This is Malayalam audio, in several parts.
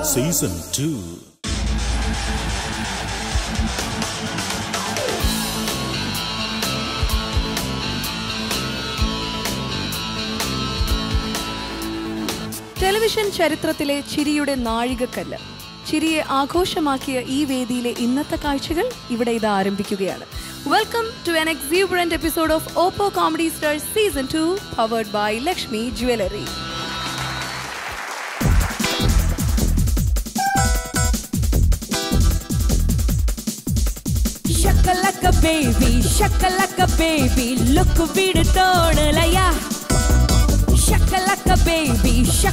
Season 2. ടെലിവിഷൻ ചരിത്രത്തിലെ ചിരിയുടെ നാഴികക്കല്ല്, ചിരിയെ ആഘോഷമാക്കിയ ഈ വേദിയിലെ ഇന്നത്തെ കാഴ്ചകൾ ഇവിടെ ഇത് ആരംഭിക്കുകയാണ്. Welcome to an exuberant episode of Oppo Comedy Stars Season 2, powered by Lakshmi Jewelry. Shakalaka baby, look vid tonalaya. Shakalaka baby,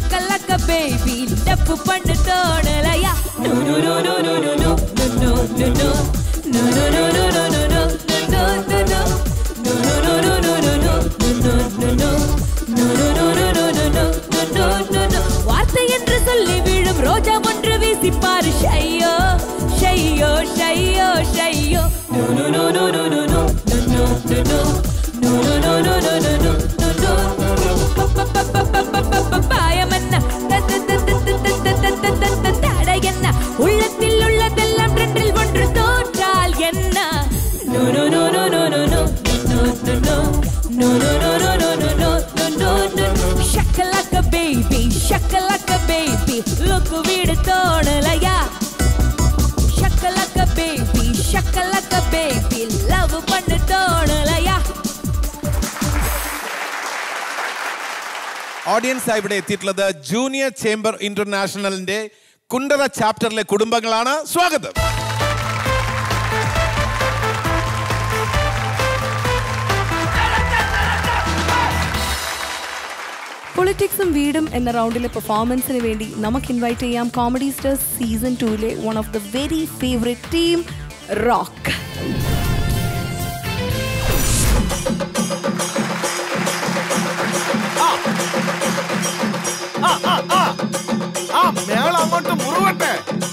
step pannu tonalaya. No no no no no no no no no no no no no no no no no no வார்த்தை என்று சொல்லி விழும் ரோஜா ஒன்று வீசிப்பாரு ஷையோ ஷையோ ஷையோ ஷையோ no no no no no no no no no no no no no no no பாயமன்ன தடையன்ன உள்ளத்தில் உள்ளதெல்லாம் ரெண்டில் ஒன்று தோற்றால் என்ன no no no no no no no no no no no no no no no no no no shakalaka baby look vid tonalaya shakalaka baby love pannu tonalaya. Audience ഇവിടെ എത്തിയിട്ടുള്ളത് ജൂനിയർ ചേംബർ ഇന്റർനാഷണലിന്റെ കുണ്ടറ ചാപ്റ്ററിലെ കുടുംബങ്ങളാണ്. സ്വാഗതം. പൊളിറ്റിക്സും വീടും എന്ന റൗണ്ടിലെ പെർഫോമൻസിന് വേണ്ടി നമുക്ക് ഇൻവൈറ്റ് ചെയ്യാം കോമഡി സ്റ്റാർസ് സീസൺ 2-ലെ one of the very favourite team, Rock. അങ്ങോട്ട് മുറുവട്ടെ.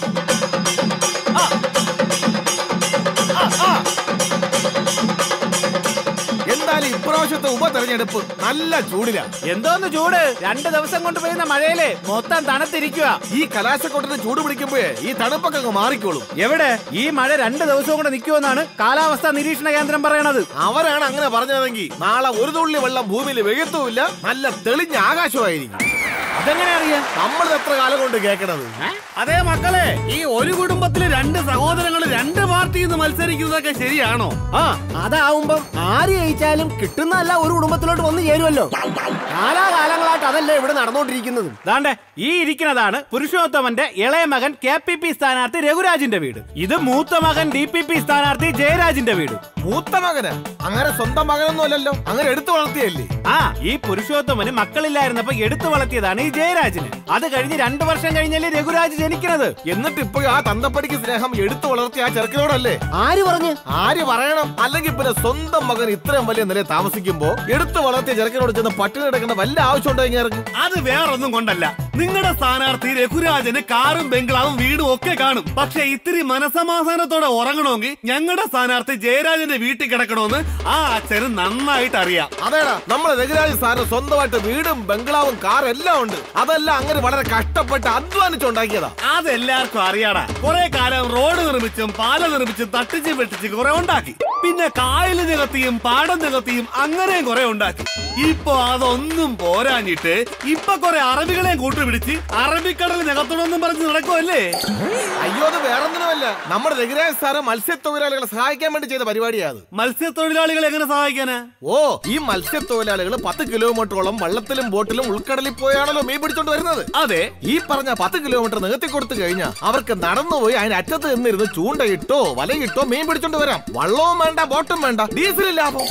എന്തായാലും ഇപ്രാവശ്യത്തെ ഉപതെരഞ്ഞെടുപ്പ് നല്ല ചൂടില. എന്തോന്ന് ചൂട്? 2 ദിവസം കൊണ്ട് പെയ്യുന്ന മഴയില് മൊത്തം തണുത്തിരിക്കുക. ഈ കലാശക്കൊട്ടിന് ചൂട് പിടിക്കുമ്പോഴേ ഈ തണുപ്പൊക്കെ അങ്ങ് മാറിക്കോളും. എവിടെ ഈ മഴ 2 ദിവസവും കൂടെ നിൽക്കുമെന്നാണ് കാലാവസ്ഥാ നിരീക്ഷണ കേന്ദ്രം പറയണത്. അവരാണ് അങ്ങനെ പറഞ്ഞതെങ്കിൽ നാളെ ഒരു തുള്ളി വെള്ളം ഭൂമിയിൽ വീഴത്തുമില്ല, നല്ല തെളിഞ്ഞ ആകാശമായിരിക്കും. അതെങ്ങനെ അറിയാം? നമ്മൾ എത്ര കാലം കൊണ്ട് കേൾക്കണത്. അതേ മക്കളെ, ഈ ഒരു കുടുംബത്തില് 2 സഹോദരങ്ങൾ 2 പാർട്ടിയിൽ നിന്ന് മത്സരിക്കുന്നതൊക്കെ ശരിയാണോ? അതാവുമ്പം ആര് ജയിച്ചാലും കിട്ടുന്നതല്ല ഒരു കുടുംബത്തിലോട്ട് വന്ന് ചേരുമല്ലോ. കാലാകാലങ്ങളായിട്ട് അതല്ലേ ഇവിടെ നടന്നുകൊണ്ടിരിക്കുന്നത്. ദാണ്ടെ ഈ ഇരിക്കുന്നതാണ് പുരുഷോത്തമന്റെ ഇളയ മകൻ KPP സ്ഥാനാർത്ഥി രഘുരാജിന്റെ വീട്. ഇത് മൂത്ത മകൻ DPP സ്ഥാനാർത്ഥി ജയരാജിന്റെ വീട്. മൂത്ത മകന് അങ്ങനെ സ്വന്തം മകനൊന്നും അല്ലല്ലോ, അങ്ങനെ എടുത്തു വളർത്തിയല്ലേ. ഈ പുരുഷോത്തമന് മക്കളില്ലായിരുന്നപ്പോ എടുത്തു വളർത്തിയതാണ് ഈ ജയരാജിന്. അത് കഴിഞ്ഞ് 2 വർഷം കഴിഞ്ഞല്ലേ രഘുരാജ് ജനിക്കുന്നത്. എന്നിട്ട് ഇപ്പൊ ആ തന്തപ്പടിക്ക് സ്നേഹം എടുത്തു വളർത്തിയ ആ ചെറുക്കനോടല്ലേ. ആര് പറഞ്ഞു? ആര് പറയണം? അല്ലെങ്കിൽ പിന്നെ സ്വന്തം മകൻ ഇത്രയും വലിയ നിലയിൽ താമസിക്കുമ്പോ എടുത്തു വളർത്തിയ ചെറുക്കനോട് ചെന്ന് പട്ടിണി എടുക്കേണ്ട വല്ല ആവശ്യമുണ്ടോ? അത് വേറൊന്നും കൊണ്ടല്ല, നിങ്ങളുടെ സ്ഥാനാർത്ഥി രഘുരാജന് കാറും ബംഗ്ലാവും വീടും ഒക്കെ കാണും. പക്ഷെ ഇത്തിരി മനസമാധാനത്തോടെ ഉറങ്ങണമെങ്കിൽ ഞങ്ങളുടെ സ്ഥാനാർത്ഥി ജയരാജന്റെ വീട്ടിൽ കിടക്കണമെന്ന് ആ അച്ഛന് നന്നായിട്ട് അറിയാം. അതേടാ, നമ്മളെ രഘുരാജ് സാറിന് സ്വന്തമായിട്ട് വീടും ബംഗ്ലാവും കാറും എല്ലാം ഉണ്ട്. അതെല്ലാം അങ്ങനെ വളരെ കഷ്ടപ്പെട്ട് അധ്വാനിച്ചുണ്ടാക്കിയതാ. അതെല്ലാവർക്കും അറിയാടാ. കുറെ കാലം റോഡ് നിർമ്മിച്ചും പാലം നിർമ്മിച്ചും തട്ടിച്ചും വെട്ടിച്ച് കുറെ ഉണ്ടാക്കി. പിന്നെ കായല് നികത്തിയും പാടം നികത്തിയും അങ്ങനെയും കുറെ ഉണ്ടാക്കി. ഇപ്പൊ അതൊന്നും പോരാഞ്ഞിട്ട് ഇപ്പൊ കുറെ അറബികളെയും കൂട്ടുപിടിച്ച് അറബിക്കടൽ നികത്തണമെന്നും പറഞ്ഞ് നടക്കുമല്ലേ. അയ്യോ, അത് വേറൊന്നുമല്ല, നമ്മുടെ രഘുരാജ് സാറ് മത്സ്യത്തൊഴിലാളികളെ സഹായിക്കാൻ വേണ്ടി ചെയ്ത പരിപാടിയാണ്. മത്സ്യത്തൊഴിലാളികളെ എങ്ങനെ സഹായിക്കാനാ? ഈ മത്സ്യത്തൊഴിലാളികൾ 10 കിലോമീറ്ററോളം വള്ളത്തിലും ബോട്ടിലും ഉൾക്കടലിൽ പോയാണല്ലോ മീൻ പിടിച്ചോണ്ട് വരുന്നത്. അതെ, ഈ പറഞ്ഞ 10 കിലോമീറ്റർ നികത്തി കൊടുത്തു കഴിഞ്ഞാൽ അവർക്ക് നടന്നുപോയി അതിന് അറ്റത്ത് നിന്നിരുന്ന് ചൂണ്ടയിട്ടോ വലയിട്ടോ മീൻ പിടിച്ചോണ്ട് വരാം. വള്ളവും വേണ്ട, ബോട്ടും വേണ്ട, ഡീസൽ ലാഭം.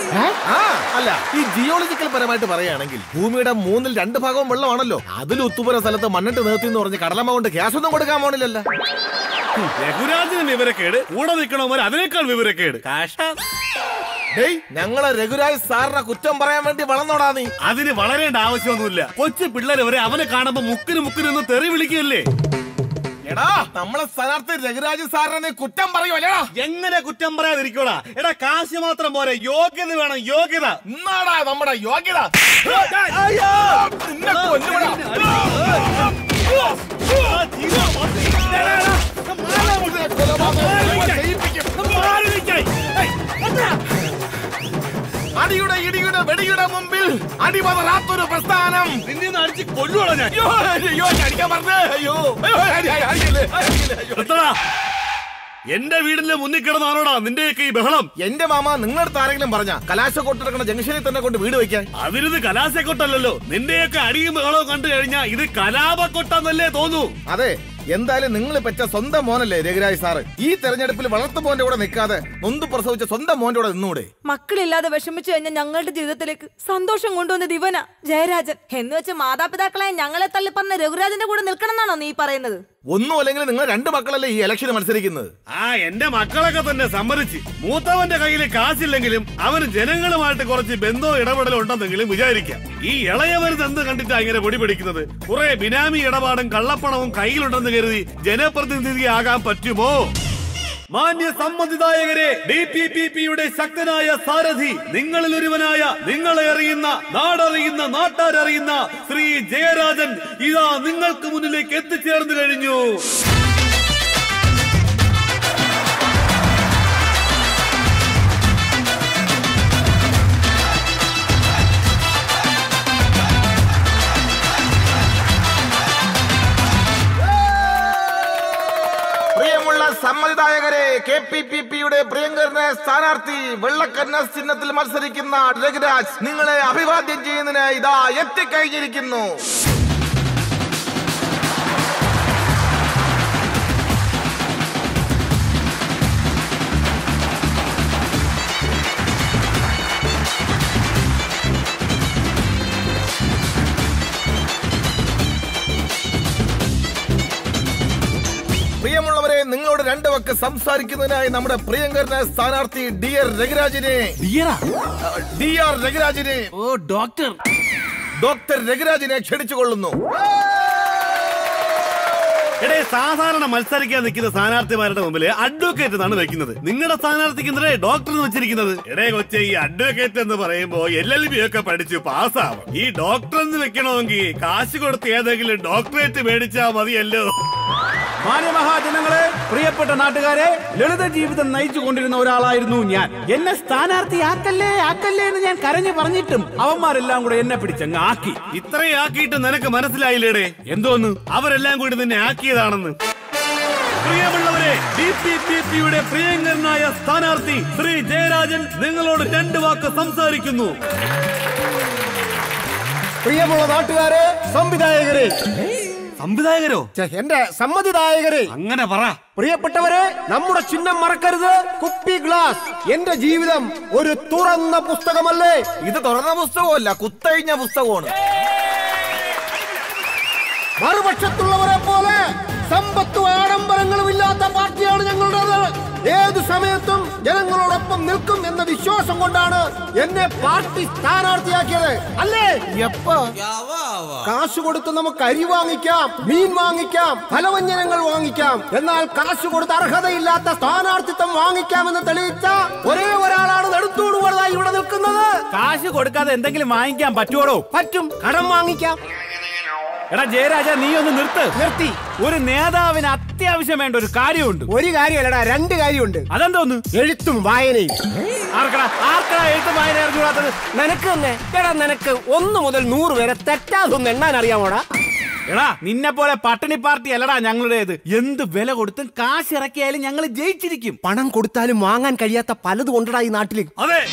അല്ല, ഈ ജിയോളജിക്കൽ പരമായിട്ട് പറയുകയാണെങ്കിൽ ഭൂമിയുടെ 1/2 ഭാഗവും വെള്ളമാണല്ലോ. അതിൽ ഉത്തുപുര സ്ഥലത്ത് മണ്ണിട്ട് നിർത്തി എന്ന് പറഞ്ഞ് കടലമ്മ കൊണ്ട് ഗ്യാസ് ഒന്നും കൊടുക്കാൻ പോണില്ലല്ലോ. രഘുരാജിന് വിവരക്കേട്, കൂടെ നിൽക്കണവർ അതിനേക്കാൾ വിവരക്കേട്. ഞങ്ങളെ രഘുരാജ് സാറിനെ കുറ്റം പറയാൻ വേണ്ടി വളർന്നോടാ നീ. അതിന് വളരേണ്ട ആവശ്യമൊന്നുമില്ല. കൊച്ചു പിള്ളേര് വരെ അവനെ കാണുമ്പോ മുക്കിന് തെറി വിളിക്കുകയല്ലേ. എടാ, നമ്മളെ സ്ഥാനാർത്ഥി രഘുരാജ് സാറിനെ കുറ്റം പറയുമല്ലേടാ. എങ്ങനെ കുറ്റം പറയാതിരിക്കോടാ? എടാ, കാശ് മാത്രം പോരെ, യോഗ്യത വേണം. യോഗ്യത എന്നാടാ നമ്മുടെ യോഗ്യത. അടിയുടെ ഇടിയുടെ വെടിയുടെ മുമ്പിൽ അടിപതറാത്തൊരു പ്രസ്ഥാനം. നിന്നെ അടിച്ച് കൊല്ലുവാണോ ഞാൻ? അടിക്കാൻ പറഞ്ഞേ. അയ്യോ എന്റെ വീടിന്റെ മുന്നിൽ കിടന്നാണോടാ നിന്റെയൊക്കെ ഈ ബഹളം? എന്റെ മാമ നിങ്ങളടുത്ത് ആരെങ്കിലും പറഞ്ഞ കലാശക്കൊട്ടിടക്കണ ജംഗ്ഷനിൽ തന്നെ കൊണ്ട് വീട് വെക്കാൻ? അതിരുത് കലാശക്കൊട്ടല്ലോ. നിന്റെയൊക്കെ അടിയും ബഹളവും കണ്ടു കഴിഞ്ഞാൽ ഇത് കലാപക്കൊട്ടെന്നല്ലേ തോന്നൂ. അതെ, എന്തായാലും നിങ്ങൾ പെറ്റ സ്വന്തം മോനല്ലേ രഘുരാജ് സാറ്. ഈ തെരഞ്ഞെടുപ്പിൽ വളർത്തു മോന്റെ കൂടെ നിൽക്കാതെ നൊന്ത് പ്രസവിച്ച സ്വന്തം മോന്റെ കൂടെ നിന്നൂടെ? മക്കളില്ലാതെ വിഷമിച്ചു കഴിഞ്ഞാൽ ഞങ്ങളുടെ ജീവിതത്തിലേക്ക് സന്തോഷം കൊണ്ടുവന്നത് ഇവനാ ജയരാജൻ. എന്ന് വെച്ച് മാതാപിതാക്കളെ ഞങ്ങളെ തള്ളി പറഞ്ഞ രഘുരാജന്റെ കൂടെ നിൽക്കണം എന്നാണോ നീ പറയുന്നത്? ഒന്നും അല്ലെങ്കിൽ നിങ്ങൾ 2 മക്കളല്ലേ ഈ ഇലക്ഷന് മത്സരിക്കുന്നത്? എന്റെ മക്കളൊക്കെ തന്നെ സമ്മതിച്ച്. മൂത്തവന്റെ കയ്യിൽ കാശില്ലെങ്കിലും അവന് ജനങ്ങളുമായിട്ട് കുറച്ച് ബന്ധവും ഇടപെടലും ഉണ്ടെന്നെങ്കിലും വിചാരിക്കാം. ഈ ഇളയവരുത് എന്ത് കണ്ടിട്ടാ ഇങ്ങനെ പൊടി പിടിക്കുന്നത്? കുറെ ബിനാമി ഇടപാടും കള്ളപ്പണവും കയ്യിലുണ്ടെന്ന് കരുതി ജനപ്രതിനിധിയാകാൻ പറ്റുമോ? മാന്യ സമ്മതിദായകരെ, DPPPയുടെ ശക്തനായ സാരഥി, നിങ്ങളിൽ ഒരുവനായ, നിങ്ങളെ അറിയുന്ന, നാടറിയുന്ന, നാട്ടാരറിയുന്ന ശ്രീ ജയരാജൻ ഇതാ നിങ്ങൾക്ക് മുന്നിലേക്ക് എത്തിച്ചേർന്നു കഴിഞ്ഞു. സമ്മതിദായകരെ, KPPPയുടെ പ്രിയങ്കരനായ സ്ഥാനാർത്ഥി വെള്ളക്കന്നാസ് ചിഹ്നത്തിൽ മത്സരിക്കുന്ന രഘുരാജ് നിങ്ങളെ അഭിവാദ്യം ചെയ്യുന്നതിന് ഇതാ എത്തിക്കഴിഞ്ഞിരിക്കുന്നു. പ്രിയമുള്ളവരെ, നിങ്ങളോട് 2 വാക്ക് സംസാരിക്കുന്നതിനായി നമ്മുടെ പ്രിയങ്കരനായ സ്ഥാനാർത്ഥി ഡിയർ രഘുരാജിനെ ഡോക്ടർ രഘുരാജിനെ ക്ഷണിച്ചുകൊള്ളുന്നു. സാധാരണ മത്സരിക്കാൻ നിൽക്കുന്ന സ്ഥാനാർത്ഥിമാരുടെ മുമ്പിൽ അഡ്വക്കേറ്റ് എന്നാണ് വെക്കുന്നത്. നിങ്ങളുടെ സ്ഥാനാർത്ഥിക്ക് എന്തിനാ ഡോക്ടർ എന്ന് വെച്ചിരിക്കുന്നത്? കൊച്ചെ, ഈ അഡ്വക്കേറ്റ് എന്ന് പറയുമ്പോ LLB ഒക്കെ പഠിച്ചു പാസ്സാവും. ഈ ഡോക്ടർ എന്ന് വെക്കണമെങ്കിൽ കാശ് കൊടുത്ത് ഏതെങ്കിലും ഡോക്ടറേറ്റ് മേടിച്ചാ മതിയല്ലോ. മാന്യമഹാജനങ്ങളെ, പ്രിയപ്പെട്ട നാട്ടുകാരെ, ലളിത ജീവിതം നയിച്ചു കൊണ്ടിരുന്ന ഒരാളായിരുന്നു ഞാൻ. എന്നെ സ്ഥാനാർത്ഥിയാക്കല്ലേ എന്ന് ഞാൻ കരഞ്ഞു പറഞ്ഞിട്ടും അവന്മാരെല്ലാം കൂടെ എന്നെ പിടിച്ചങ്ങ് ആക്കി. ഇത്രയും ആക്കിയിട്ട് നിനക്ക് മനസ്സിലായില്ലേടേ എന്തോന്ന്? അവരെല്ലാം കൂടി നിന്നെ ആക്കിയതാണെന്ന്. പ്രിയമുള്ളവരെ, DPPPയുടെ പ്രിയങ്കരനായ സ്ഥാനാർത്ഥി ശ്രീ ജയരാജൻ നിങ്ങളോട് 2 വാക്ക് സംസാരിക്കുന്നു. പ്രിയമുള്ള നാട്ടുകാരെ, സംവിധായകരെ, സംവിധായകരോ? എന്റെ സമ്മതിദായകരെ, അങ്ങനെ പറ. പ്രിയപ്പെട്ടവരെ, നമ്മുടെ ചിഹ്നം മറക്കരുത്. കുപ്പി ഗ്ലാസ്. എന്റെ ജീവിതം ഒരു തുറന്ന പുസ്തകമല്ലേ? ഇത് തുറന്ന പുസ്തകമല്ല, കുത്തഴിഞ്ഞ പുസ്തകമാണ്. മറുപക്ഷത്തുള്ളവരെ പോലെ സമ്പത്തും ആഡംബരങ്ങളും ഇല്ലാത്ത പാർട്ടിയാണ് ഞങ്ങളുടേത്. ഏതു സമയത്തും ജനങ്ങളോടൊപ്പം നിൽക്കും എന്ന വിശ്വാസം കൊണ്ടാണ് എന്നെ പാർട്ടി സ്ഥാനാർത്ഥിയാക്കിയത്, അല്ലേ? കാശ് കൊടുത്ത് നമുക്ക് അരി വാങ്ങിക്കാം, മീൻ വാങ്ങിക്കാം, ഫലവ്യഞ്ജനങ്ങൾ വാങ്ങിക്കാം. എന്നാൽ കാശ് കൊടുത്ത് അർഹതയില്ലാത്ത സ്ഥാനാർത്ഥിത്വം വാങ്ങിക്കാമെന്ന് തെളിയിച്ച ഒരേ ഒരാളാണ് നെടുത്തൂടുവതായി ഇവിടെ നിൽക്കുന്നത്. കാശ് കൊടുക്കാതെ എന്തെങ്കിലും വാങ്ങിക്കാൻ പറ്റുവോടോ? പറ്റും, കടം വാങ്ങിക്കാം. എടാ ജയരാജ, നീ ഒന്ന് നിർത്തി. ഒരു നേതാവിന് അത്യാവശ്യം വേണ്ട ഒരു കാര്യമുണ്ട്. ഒരു കാര്യമല്ലടാ, 2 കാര്യമുണ്ട്. അതെന്തോന്ന്? എഴുത്തും വായനയും. ആർക്കടാ എഴുത്തും വായന അറിഞ്ഞൂടാത്തത്? നിനക്ക് തന്നെ. എടാ, നിനക്ക് 1 മുതൽ 100 വരെ തെറ്റാതൊന്നും എണ്ണാൻ അറിയാമോടാ? എടാ, നിന്നെ പോലെ പട്ടിണി പാർട്ടി അല്ലടാ ഞങ്ങളുടേത്. എന്ത് വില കൊടുത്തും കാശ് ഇറക്കിയാലും ഞങ്ങൾ ജയിച്ചിരിക്കും. പണം കൊടുത്താലും വാങ്ങാൻ കഴിയാത്ത പലതും കൊണ്ടടാ ഈ നാട്ടിൽ. അതെ,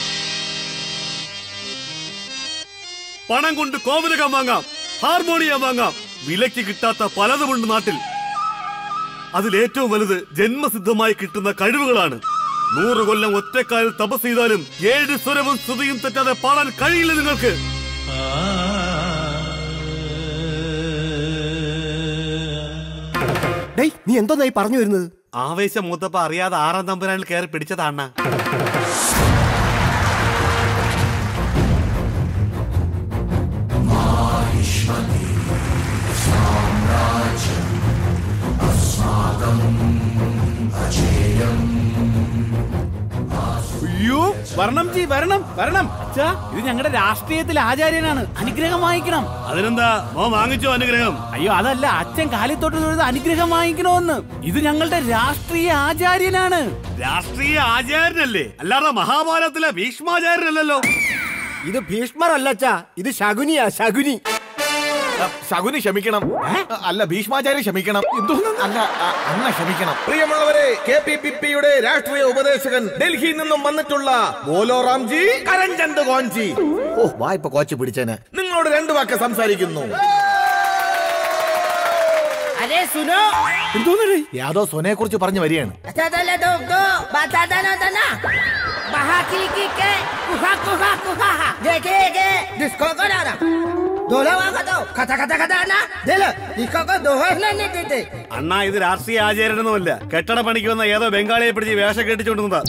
പണം കൊണ്ട് കോവിലകം വാങ്ങാം, ഹാർമോണിയം വാങ്ങാം. വിലയ്ക്ക് കിട്ടാത്ത പലതുമുണ്ട് നാട്ടിൽ. അതിലേറ്റവും വലുത് ജന്മസിദ്ധമായി കിട്ടുന്ന കഴിവുകളാണ്. 100 കൊല്ലം ഒറ്റക്കാലിൽ തപസ് ചെയ്താലും 7 സ്വരവും സ്തുതിയും തെറ്റാതെ പാടാൻ കഴിയില്ല നിങ്ങൾക്ക്. നീ എന്തോന്നായി പറഞ്ഞു വരുന്നത്? ആവേശം മൂത്തപ്പ അറിയാതെ 6-ാം തമ്പുരാനിൽ കയറി പിടിച്ചതാണ്. വരണം ജി, വരണം വരണം. അച്ഛാ, ഇത് ഞങ്ങളുടെ രാഷ്ട്രീയത്തിലെ ആചാര്യനാണ്, അനുഗ്രഹം വാങ്ങിക്കണം. അതിനെന്താ മോ വാങ്ങിച്ചോ അനുഗ്രഹം? അയ്യോ അതല്ല, അച്ഛൻ കാലിത്തോട്ട് തൊഴുത് അനുഗ്രഹം വാങ്ങിക്കണോന്ന്. ഇത് ഞങ്ങളുടെ രാഷ്ട്രീയ ആചാര്യനാണ്. രാഷ്ട്രീയ ആചാര്യനല്ലേ, അല്ലാതെ മഹാഭാരതത്തിലെ ഭീഷ്മാചാര്യനല്ലല്ലോ. ഇത് ഭീഷ്മർ അല്ലച്ചാ, ഇത് ശകുനിയാ, ശകുനി. ശകുനി ക്ഷമിക്കണം, അല്ല ഭീഷ്മാചാര്യ ക്ഷമിക്കണം. അല്ല അണ്ണ ക്ഷമിക്കണം. പ്രിയമുള്ളവരെ, KPPP-യുടെ രാഷ്ട്രീയ ഉപദേശകൻ ഡൽഹിയിൽ നിന്നും വന്നിട്ടുള്ള ബോലോ റാംജി കരംചന്ദ് ഗോൻജി. ഓ വായ്പ കോച്ച് പിടിച്ചേന്. നിങ്ങളോട് 2 വാക്ക് സംസാരിക്കുന്നു. യാദോ സോനയെ കുറിച്ച് പറഞ്ഞു വരികയാണ്. അണ്ണാ, ഇത് രാഷ്ട്രീയ ആചാര്യനൊന്നുമല്ല, കെട്ടട പണിക്ക് വന്ന ഏതോ ബംഗാളിയെ പിടിച്ച് വേഷം കെട്ടിച്ചോണ്ടുന്നതാ.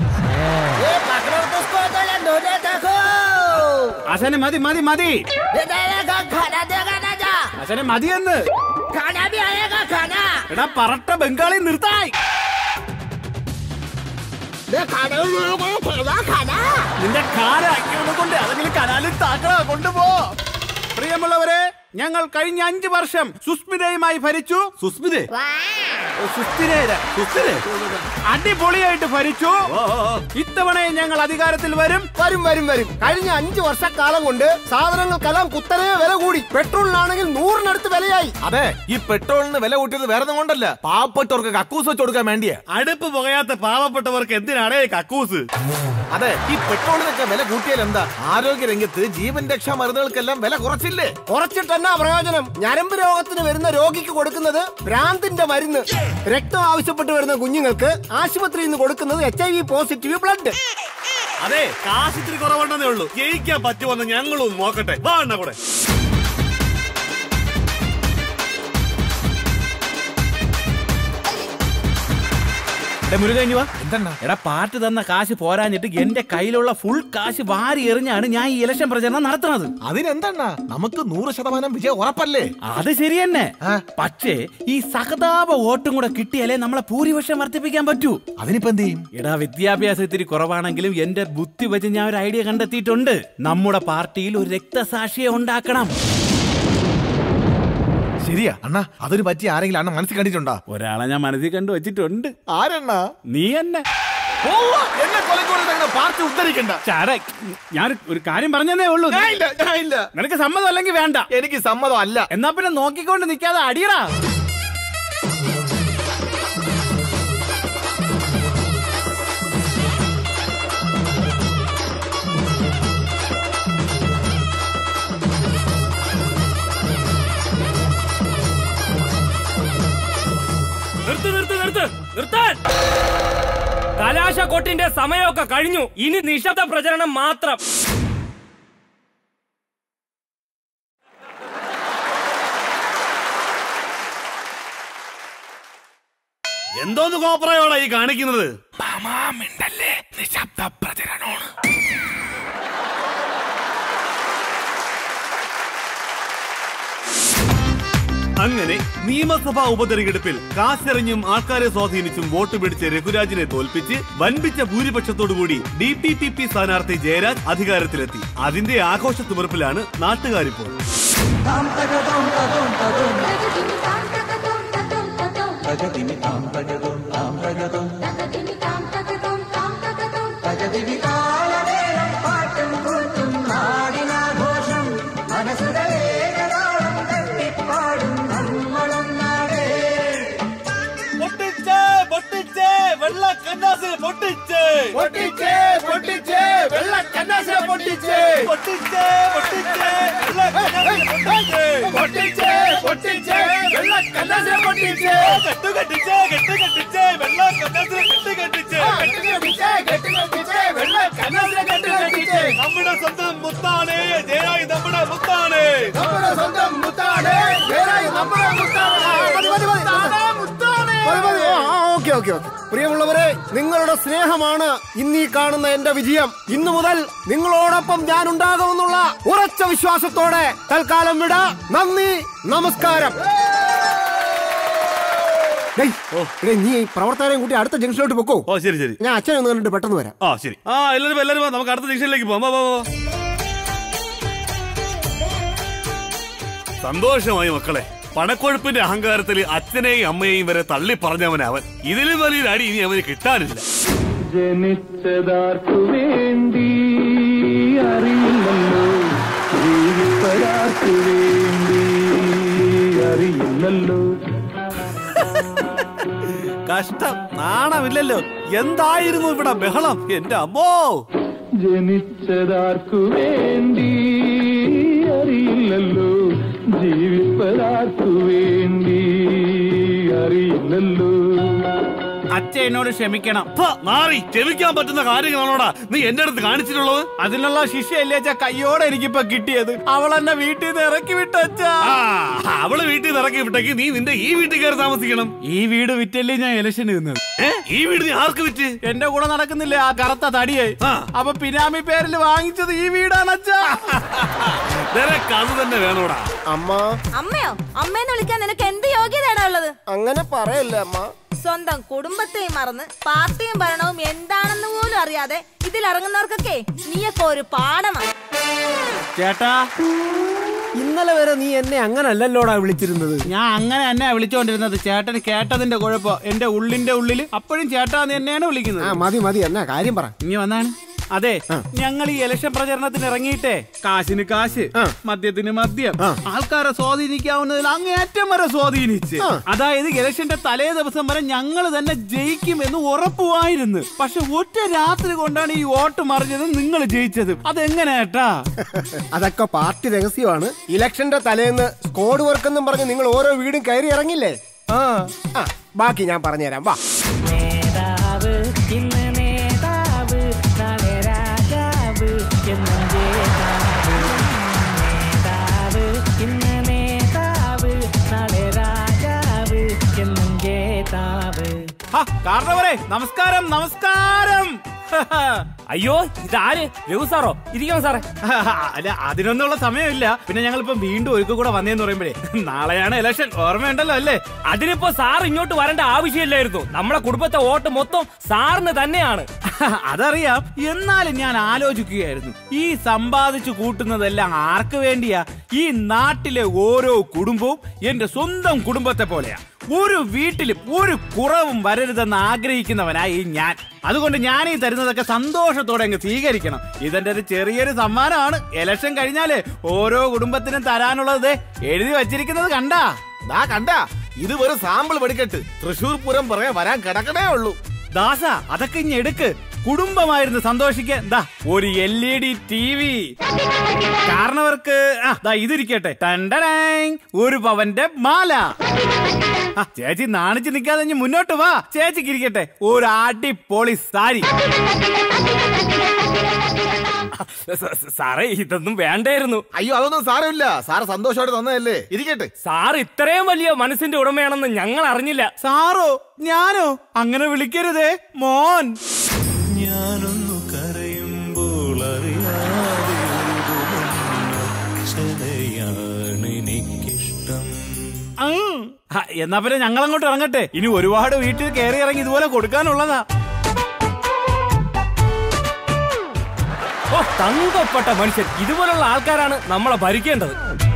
അച്ഛനെ മതി മതി മതി, അച്ഛനെ മതിയെന്ന്. എടാ പറട്ട ബംഗാളി നിർത്തായി. നിന്റെ കൊണ്ട് അതെങ്കിലും കനാലിൽ താക്കള കൊണ്ടുപോ. പ്രിയമുള്ളവരെ, ഞങ്ങൾ കഴിഞ്ഞ 5 വർഷം സുസ്മിതയുമായി ഭരിച്ചു. സുസ്മിതേ അടിപൊളിയായിട്ട് ഭരിച്ചു. ഇത്തവണയും ഞങ്ങൾ അധികാരത്തിൽ വരും. കഴിഞ്ഞ 5 വർഷക്കാലം കൊണ്ട് സാധനങ്ങൾക്കെല്ലാം കുത്തനെ വില കൂടി. പെട്രോളിനാണെങ്കിൽ 100-നടുത്ത് വിലയായി. അതെ, ഈ പെട്രോളിന് വില കൂട്ടിയത് വേറെ കൊണ്ടല്ല, പാവപ്പെട്ടവർക്ക് കക്കൂസ് വെച്ച് കൊടുക്കാൻ വേണ്ടിയാ. അടുപ്പ് പുകയാത്ത പാവപ്പെട്ടവർക്ക് എന്തിനാണേ കക്കൂസ്? അതെ, ഈ പെട്രോളിനൊക്കെ വില കൂട്ടിയാൽ എന്താ? ആരോഗ്യ രംഗത്ത് ജീവൻ രക്ഷാ മരുന്നുകൾക്കെല്ലാം വില കുറച്ചില്ലേ? കുറച്ചിട്ട് എന്നാ പ്രയോജനം? ഞരമ്പ് രോഗത്തിന് വരുന്ന രോഗിക്ക് കൊടുക്കുന്നത് ഭ്രാന്തിന്റെ മരുന്ന്. രക്തം ആവശ്യപ്പെട്ട് വരുന്ന കുഞ്ഞുങ്ങൾക്ക് ആശുപത്രിയിൽ നിന്ന് കൊടുക്കുന്നത് HIV പോസിറ്റീവ് ബ്ലഡ്. അതെ, കാശിത്തിരി കുറവുണ്ടെന്നേ ഉള്ളൂ. ജയിക്കാൻ പറ്റുമെന്ന് ഞങ്ങളും നോക്കട്ടെ. വാ അണ്ണ കൂടെ. എടാ, പാട്ട് തന്ന കാശ് പോരാഞ്ഞിട്ട് എന്റെ കയ്യിലുള്ള ഫുൾ കാശ് വാരി എറിഞ്ഞാണ് ഞാൻ ഈ ഇലക്ഷൻ പ്രചരണം നടത്തുന്നത്. അതിനെന്താ, നമുക്ക് 100% വിജയം ഉറപ്പല്ലേ? അത് ശരി തന്നെ. പക്ഷേ ഈ സഹതാപ വോട്ടും കൂടെ കിട്ടിയാലേ നമ്മളെ ഭൂരിപക്ഷം വർദ്ധിപ്പിക്കാൻ പറ്റൂ. അതിനിപ്പോ എന്ത് ചെയ്യും? എടാ, വിദ്യാഭ്യാസം ഇത്തിരി കുറവാണെങ്കിലും എന്റെ ബുദ്ധി വെച്ച് ഞാൻ ഒരു ഐഡിയ കണ്ടെത്തിയിട്ടുണ്ട്. നമ്മുടെ പാർട്ടിയിൽ ഒരു രക്തസാക്ഷിയെ ഉണ്ടാക്കണം. ശരിയാ അണ്ണാ, അതിന് പറ്റി ആരെങ്കിലും അണ്ണ മനസ്സിൽ കണ്ടിട്ടുണ്ടോ? ഒരാളെ ഞാൻ മനസ്സിൽ കണ്ടു വെച്ചിട്ടുണ്ട്. ആരെണ്ണ? നീ എന്നെ. എന്നെ പാർട്ടി ഉദ്ധരിക്കണ്ട. ഞാൻ ഒരു കാര്യം പറഞ്ഞതേ ഉള്ളൂ. നിനക്ക് സമ്മതം അല്ലെങ്കിൽ വേണ്ട. എനിക്ക് സമ്മതം അല്ല. എന്നാ പിന്നെ നോക്കിക്കൊണ്ട് നിൽക്കാതെ അടിയടാ. കലാശക്കൊട്ടിന്റെ സമയമൊക്കെ കഴിഞ്ഞു. ഇനി നിശബ്ദ പ്രചരണം മാത്രം. എന്തോന്ന് കോപ്രായോടാ ഈ കാണിക്കുന്നത്? നിശബ്ദ പ്രചരണമാണ്. അങ്ങനെ നിയമസഭാ ഉപതെരഞ്ഞെടുപ്പിൽ കാശെറിഞ്ഞും ആൾക്കാരെ സ്വാധീനിച്ചും വോട്ട് പിടിച്ച് രഘുരാജിനെ തോൽപ്പിച്ച് വൻപിച്ച ഭൂരിപക്ഷത്തോടുകൂടി DPPP സ്ഥാനാർത്ഥി ജയരാജ് അധികാരത്തിലെത്തി. അതിന്റെ ആഘോഷത്തുമർപ്പിലാണ് നാട്ടുകാരിപ്പോൾ. നമ്മുടെ സ്വന്തം മുത്താണ് ജയരാജ്, നമ്മുടെ മുത്താണ്, നമ്മുടെ സ്വന്തം മുത്താണ് ജയരാജ്, നമ്മുടെ പ്രിയമുള്ളവരെ, നിങ്ങളുടെ സ്നേഹമാണ് ഇന്നീ കാണുന്ന എന്റെ വിജയം. ഇന്നു മുതൽ നിങ്ങളോടൊപ്പം ഞാൻ ഉണ്ടാകുമെന്നുള്ള ഉറച്ച വിശ്വാസത്തോടെ തൽക്കാലം വിട. നന്ദി, നമസ്കാരം. നീ പ്രവർത്തകരെയും കൂട്ടി അടുത്ത ജംഗ്ഷനിലോട്ട് പൊക്കോ. ഓ ശരി ശരി, ഞാൻ അച്ഛനെ ഒന്ന് കണ്ടിട്ട് പെട്ടെന്ന് വരാം. ആ ശരി. ആ എല്ലാവരും നമുക്ക് അടുത്ത ജംഗ്ഷനിലേക്ക് പോവാം. സന്തോഷമായി മക്കളെ. പണക്കൊഴുപ്പിന്റെ അഹങ്കാരത്തിൽ അച്ഛനെയും അമ്മയെയും വരെ തള്ളി പറഞ്ഞവൻ അവൻ. ഇതിലും വലിയൊരു അടി ഇനി അവന് കിട്ടാനില്ല. ജനിച്ചതാർക്കു വേണ്ടി അറിയില്ലല്ലോ, ജീവിപ്പതാർക്കു വേണ്ടി അറിയില്ലല്ലോ. കഷ്ടം, നാണമില്ലല്ലോ. എന്തായിരുന്നു ഇവിടെ ബഹളം എന്റെ അമ്മോ. ജനിച്ചതാർക്കു വേണ്ടി അറിയില്ലല്ലോ, ജീവിപ്പതാർക്കു വേണ്ടി അറിയില്ലല്ലോ. അച്ഛൻ എന്നോട് ക്ഷമിക്കണം. മാറി ക്ഷമിക്കാൻ പറ്റുന്ന കാര്യങ്ങളാണോടാ നീ എന്റെ അടുത്ത് കാണിച്ചിട്ടുള്ളത്? അതിനുള്ള ശിക്ഷയല്ലേ അച്ഛാ കയ്യോടെ എനിക്കിപ്പോ കിട്ടിയത്. അവൾ എന്നെ വീട്ടിൽ നിന്ന് ഇറക്കി വിട്ട അച്ഛാ. അവള് വീട്ടിൽ നിന്ന് ഇറക്കി വിട്ടെങ്കിൽ നീ നിന്റെ ഈ വീട്ടിൽ കയറി താമസിക്കണം. ഈ വീട് വിറ്റല്ലേ ഞാൻ ഇലക്ഷന് നിന്നത്. ഈ വീട് നീ ആർക്ക് വിറ്റ്? എന്റെ കൂടെ നടക്കുന്നില്ലേ ആ കറുത്ത തടിയായി. അപ്പൊ പിനാമി പേരിൽ വാങ്ങിച്ചത് ഈ വീടാണ് അച്ഛാ. നിനക്ക് അത് തന്നെ വേണോടാ. അമ്മ. അമ്മയോ? അമ്മേന്ന് വിളിക്കാൻ നിനക്ക് എന്ത് യോഗ്യതയാണോ ഉള്ളത്? അങ്ങനെ പറയല്ലേ അമ്മ. സ്വന്തം കുടുംബത്തെയും മറന്ന് പാർട്ടിയും ഭരണവും എന്താണെന്ന് പോലും അറിയാതെ ഇതിലിറങ്ങുന്നവർക്കൊക്കെ നീയൊക്കെ ഒരു പാഠമാണ്. ചേട്ടാ, ഇന്നലെ വരെ നീ എന്നെ അങ്ങനല്ലല്ലോടാ വിളിച്ചിരുന്നത്. ഞാൻ അങ്ങനെ എന്നെ വിളിച്ചോണ്ടിരുന്നത്. ചേട്ടന് കേട്ടതിന്റെ കുഴപ്പം. എന്റെ ഉള്ളിന്റെ ഉള്ളില് അപ്പോഴും ചേട്ടാന്ന് എന്നെയാണ് വിളിക്കുന്നത്. മതി എന്നാ കാര്യം പറ. ഇനി വന്നാണ്. അതെ, ഞങ്ങൾ ഈ ഇലക്ഷൻ പ്രചരണത്തിന് ഇറങ്ങിയിട്ടേ കാശിന് കാശ്, മദ്യത്തിന് മദ്യം, ആൾക്കാരെ സ്വാധീനിക്കാവുന്നതിൽ അങ്ങേയറ്റം വരെ സ്വാധീനിച്ച്. അതായത് ഇലക്ഷന്റെ തലേ ദിവസം വരെ ഞങ്ങൾ തന്നെ ജയിക്കുമെന്ന് ഉറപ്പുമായിരുന്നു. പക്ഷെ ഒറ്റ രാത്രി കൊണ്ടാണ് ഈ വോട്ട് മറിഞ്ഞതും നിങ്ങൾ ജയിച്ചതും. അതെങ്ങനെയാട്ടാ? അതൊക്കെ പാർട്ടി രഹസ്യമാണ്. ഇലക്ഷന്റെ തലേന്ന് സ്ക്വാഡ് വർക്ക് എന്നും പറഞ്ഞ് നിങ്ങൾ ഓരോ വീടും കയറി ഇറങ്ങില്ലേ? ബാക്കി ഞാൻ പറഞ്ഞുതരാം. വാ. നേതാവ് ഇന്ന് നേതാവ്, നാളെ രാജാവ് എന്നും ജേതാവ്. നേതാവ് ഇന്ന് നേതാവ്, നാളെ രാജാവ് എന്നും ജേതാവ്. കാരണവരെ നമസ്കാരം. നമസ്കാരം. അയ്യോ, ഇതാര്? രഘു സാറോ? ഇരിക്കണം സാറേ. അല്ല, അതിനൊന്നുള്ള സമയമില്ല. പിന്നെ ഞങ്ങളിപ്പോ വീണ്ടും ഒരിക്കൽ കൂടെ വന്നേന്ന് പറയുമ്പോഴേ നാളെയാണ് ഇലക്ഷൻ, ഓർമ്മയുണ്ടല്ലോ അല്ലേ? അതിനിപ്പോ സാർ ഇങ്ങോട്ട് വരേണ്ട ആവശ്യമില്ലായിരുന്നു. നമ്മളെ കുടുംബത്തെ വോട്ട് മൊത്തം സാറിന് തന്നെയാണ്. അതറിയാം. എന്നാലും ഞാൻ ആലോചിക്കുകയായിരുന്നു, ഈ സമ്പാദിച്ചു കൂട്ടുന്നതെല്ലാം ആർക്ക് വേണ്ടിയാ? ഈ നാട്ടിലെ ഓരോ കുടുംബവും എന്റെ സ്വന്തം കുടുംബത്തെ പോലെയാ. ഒരു വീട്ടിലും ഒരു കുറവും വരരുതെന്ന് ആഗ്രഹിക്കുന്നവനായി ഞാൻ. അതുകൊണ്ട് ഞാൻ ഈ തരുന്നതൊക്കെ സന്തോഷത്തോടെ അങ്ങ് സ്വീകരിക്കണം. ഇതെന്റെ ഒരു ചെറിയൊരു സമ്മാനമാണ്. ഇലക്ഷൻ കഴിഞ്ഞാല് ഓരോ കുടുംബത്തിനും തരാനുള്ളത് എഴുതി വച്ചിരിക്കുന്നത് കണ്ടാ? ഇത് ഒരു സാമ്പിൾ പഠിക്കട്ട്. തൃശൂർ പൂരം പറയാൻ വരാൻ കിടക്കണേ ഉള്ളൂ. ദാസ, അതൊക്കെ ഇനി എടുക്ക്. കുടുംബമായിരുന്നു സന്തോഷിക്കാൻ. ദാ ഒരു LED TV. കാരണവർക്ക് ഇതിരിക്കട്ടെ. ഒരു പവന്റെ മാല. ചേച്ചി നാണിച്ച് നിൽക്കാതെ ഇനി മുന്നോട്ട് വാ. ചേച്ചിക്ക് ഇരിക്കട്ടെ ഒരു അടിപൊളി സാരി. സാറേ, ഇതൊന്നും വേണ്ടായിരുന്നു. അയ്യോ, അതൊന്നും സാരമില്ല. സാറ് സന്തോഷത്തോടെ തന്നതല്ലേ, ഇരിക്കട്ടെ. സാർ ഇത്രയും വലിയ മനസ്സിന്റെ ഉടമയാണെന്ന് ഞങ്ങൾ അറിഞ്ഞില്ല. സാറോ? ഞാനോ? അങ്ങനെ വിളിക്കരുതേ മോൻ. ഞാനൊന്നു കരയുമ്പോൾ അറിയാതെനിക്കിഷ്ടം. എന്നാ പിന്നെ ഞങ്ങൾ അങ്ങോട്ട് ഇറങ്ങട്ടെ. ഇനി ഒരുപാട് വീട്ടിൽ കയറി ഇറങ്ങി ഇതുപോലെ കൊടുക്കാനുള്ളതാ. ഓ, തങ്കപ്പെട്ട മനുഷ്യൻ. ഇതുപോലുള്ള ആൾക്കാരാണ് നമ്മളെ ഭരിക്കേണ്ടത്.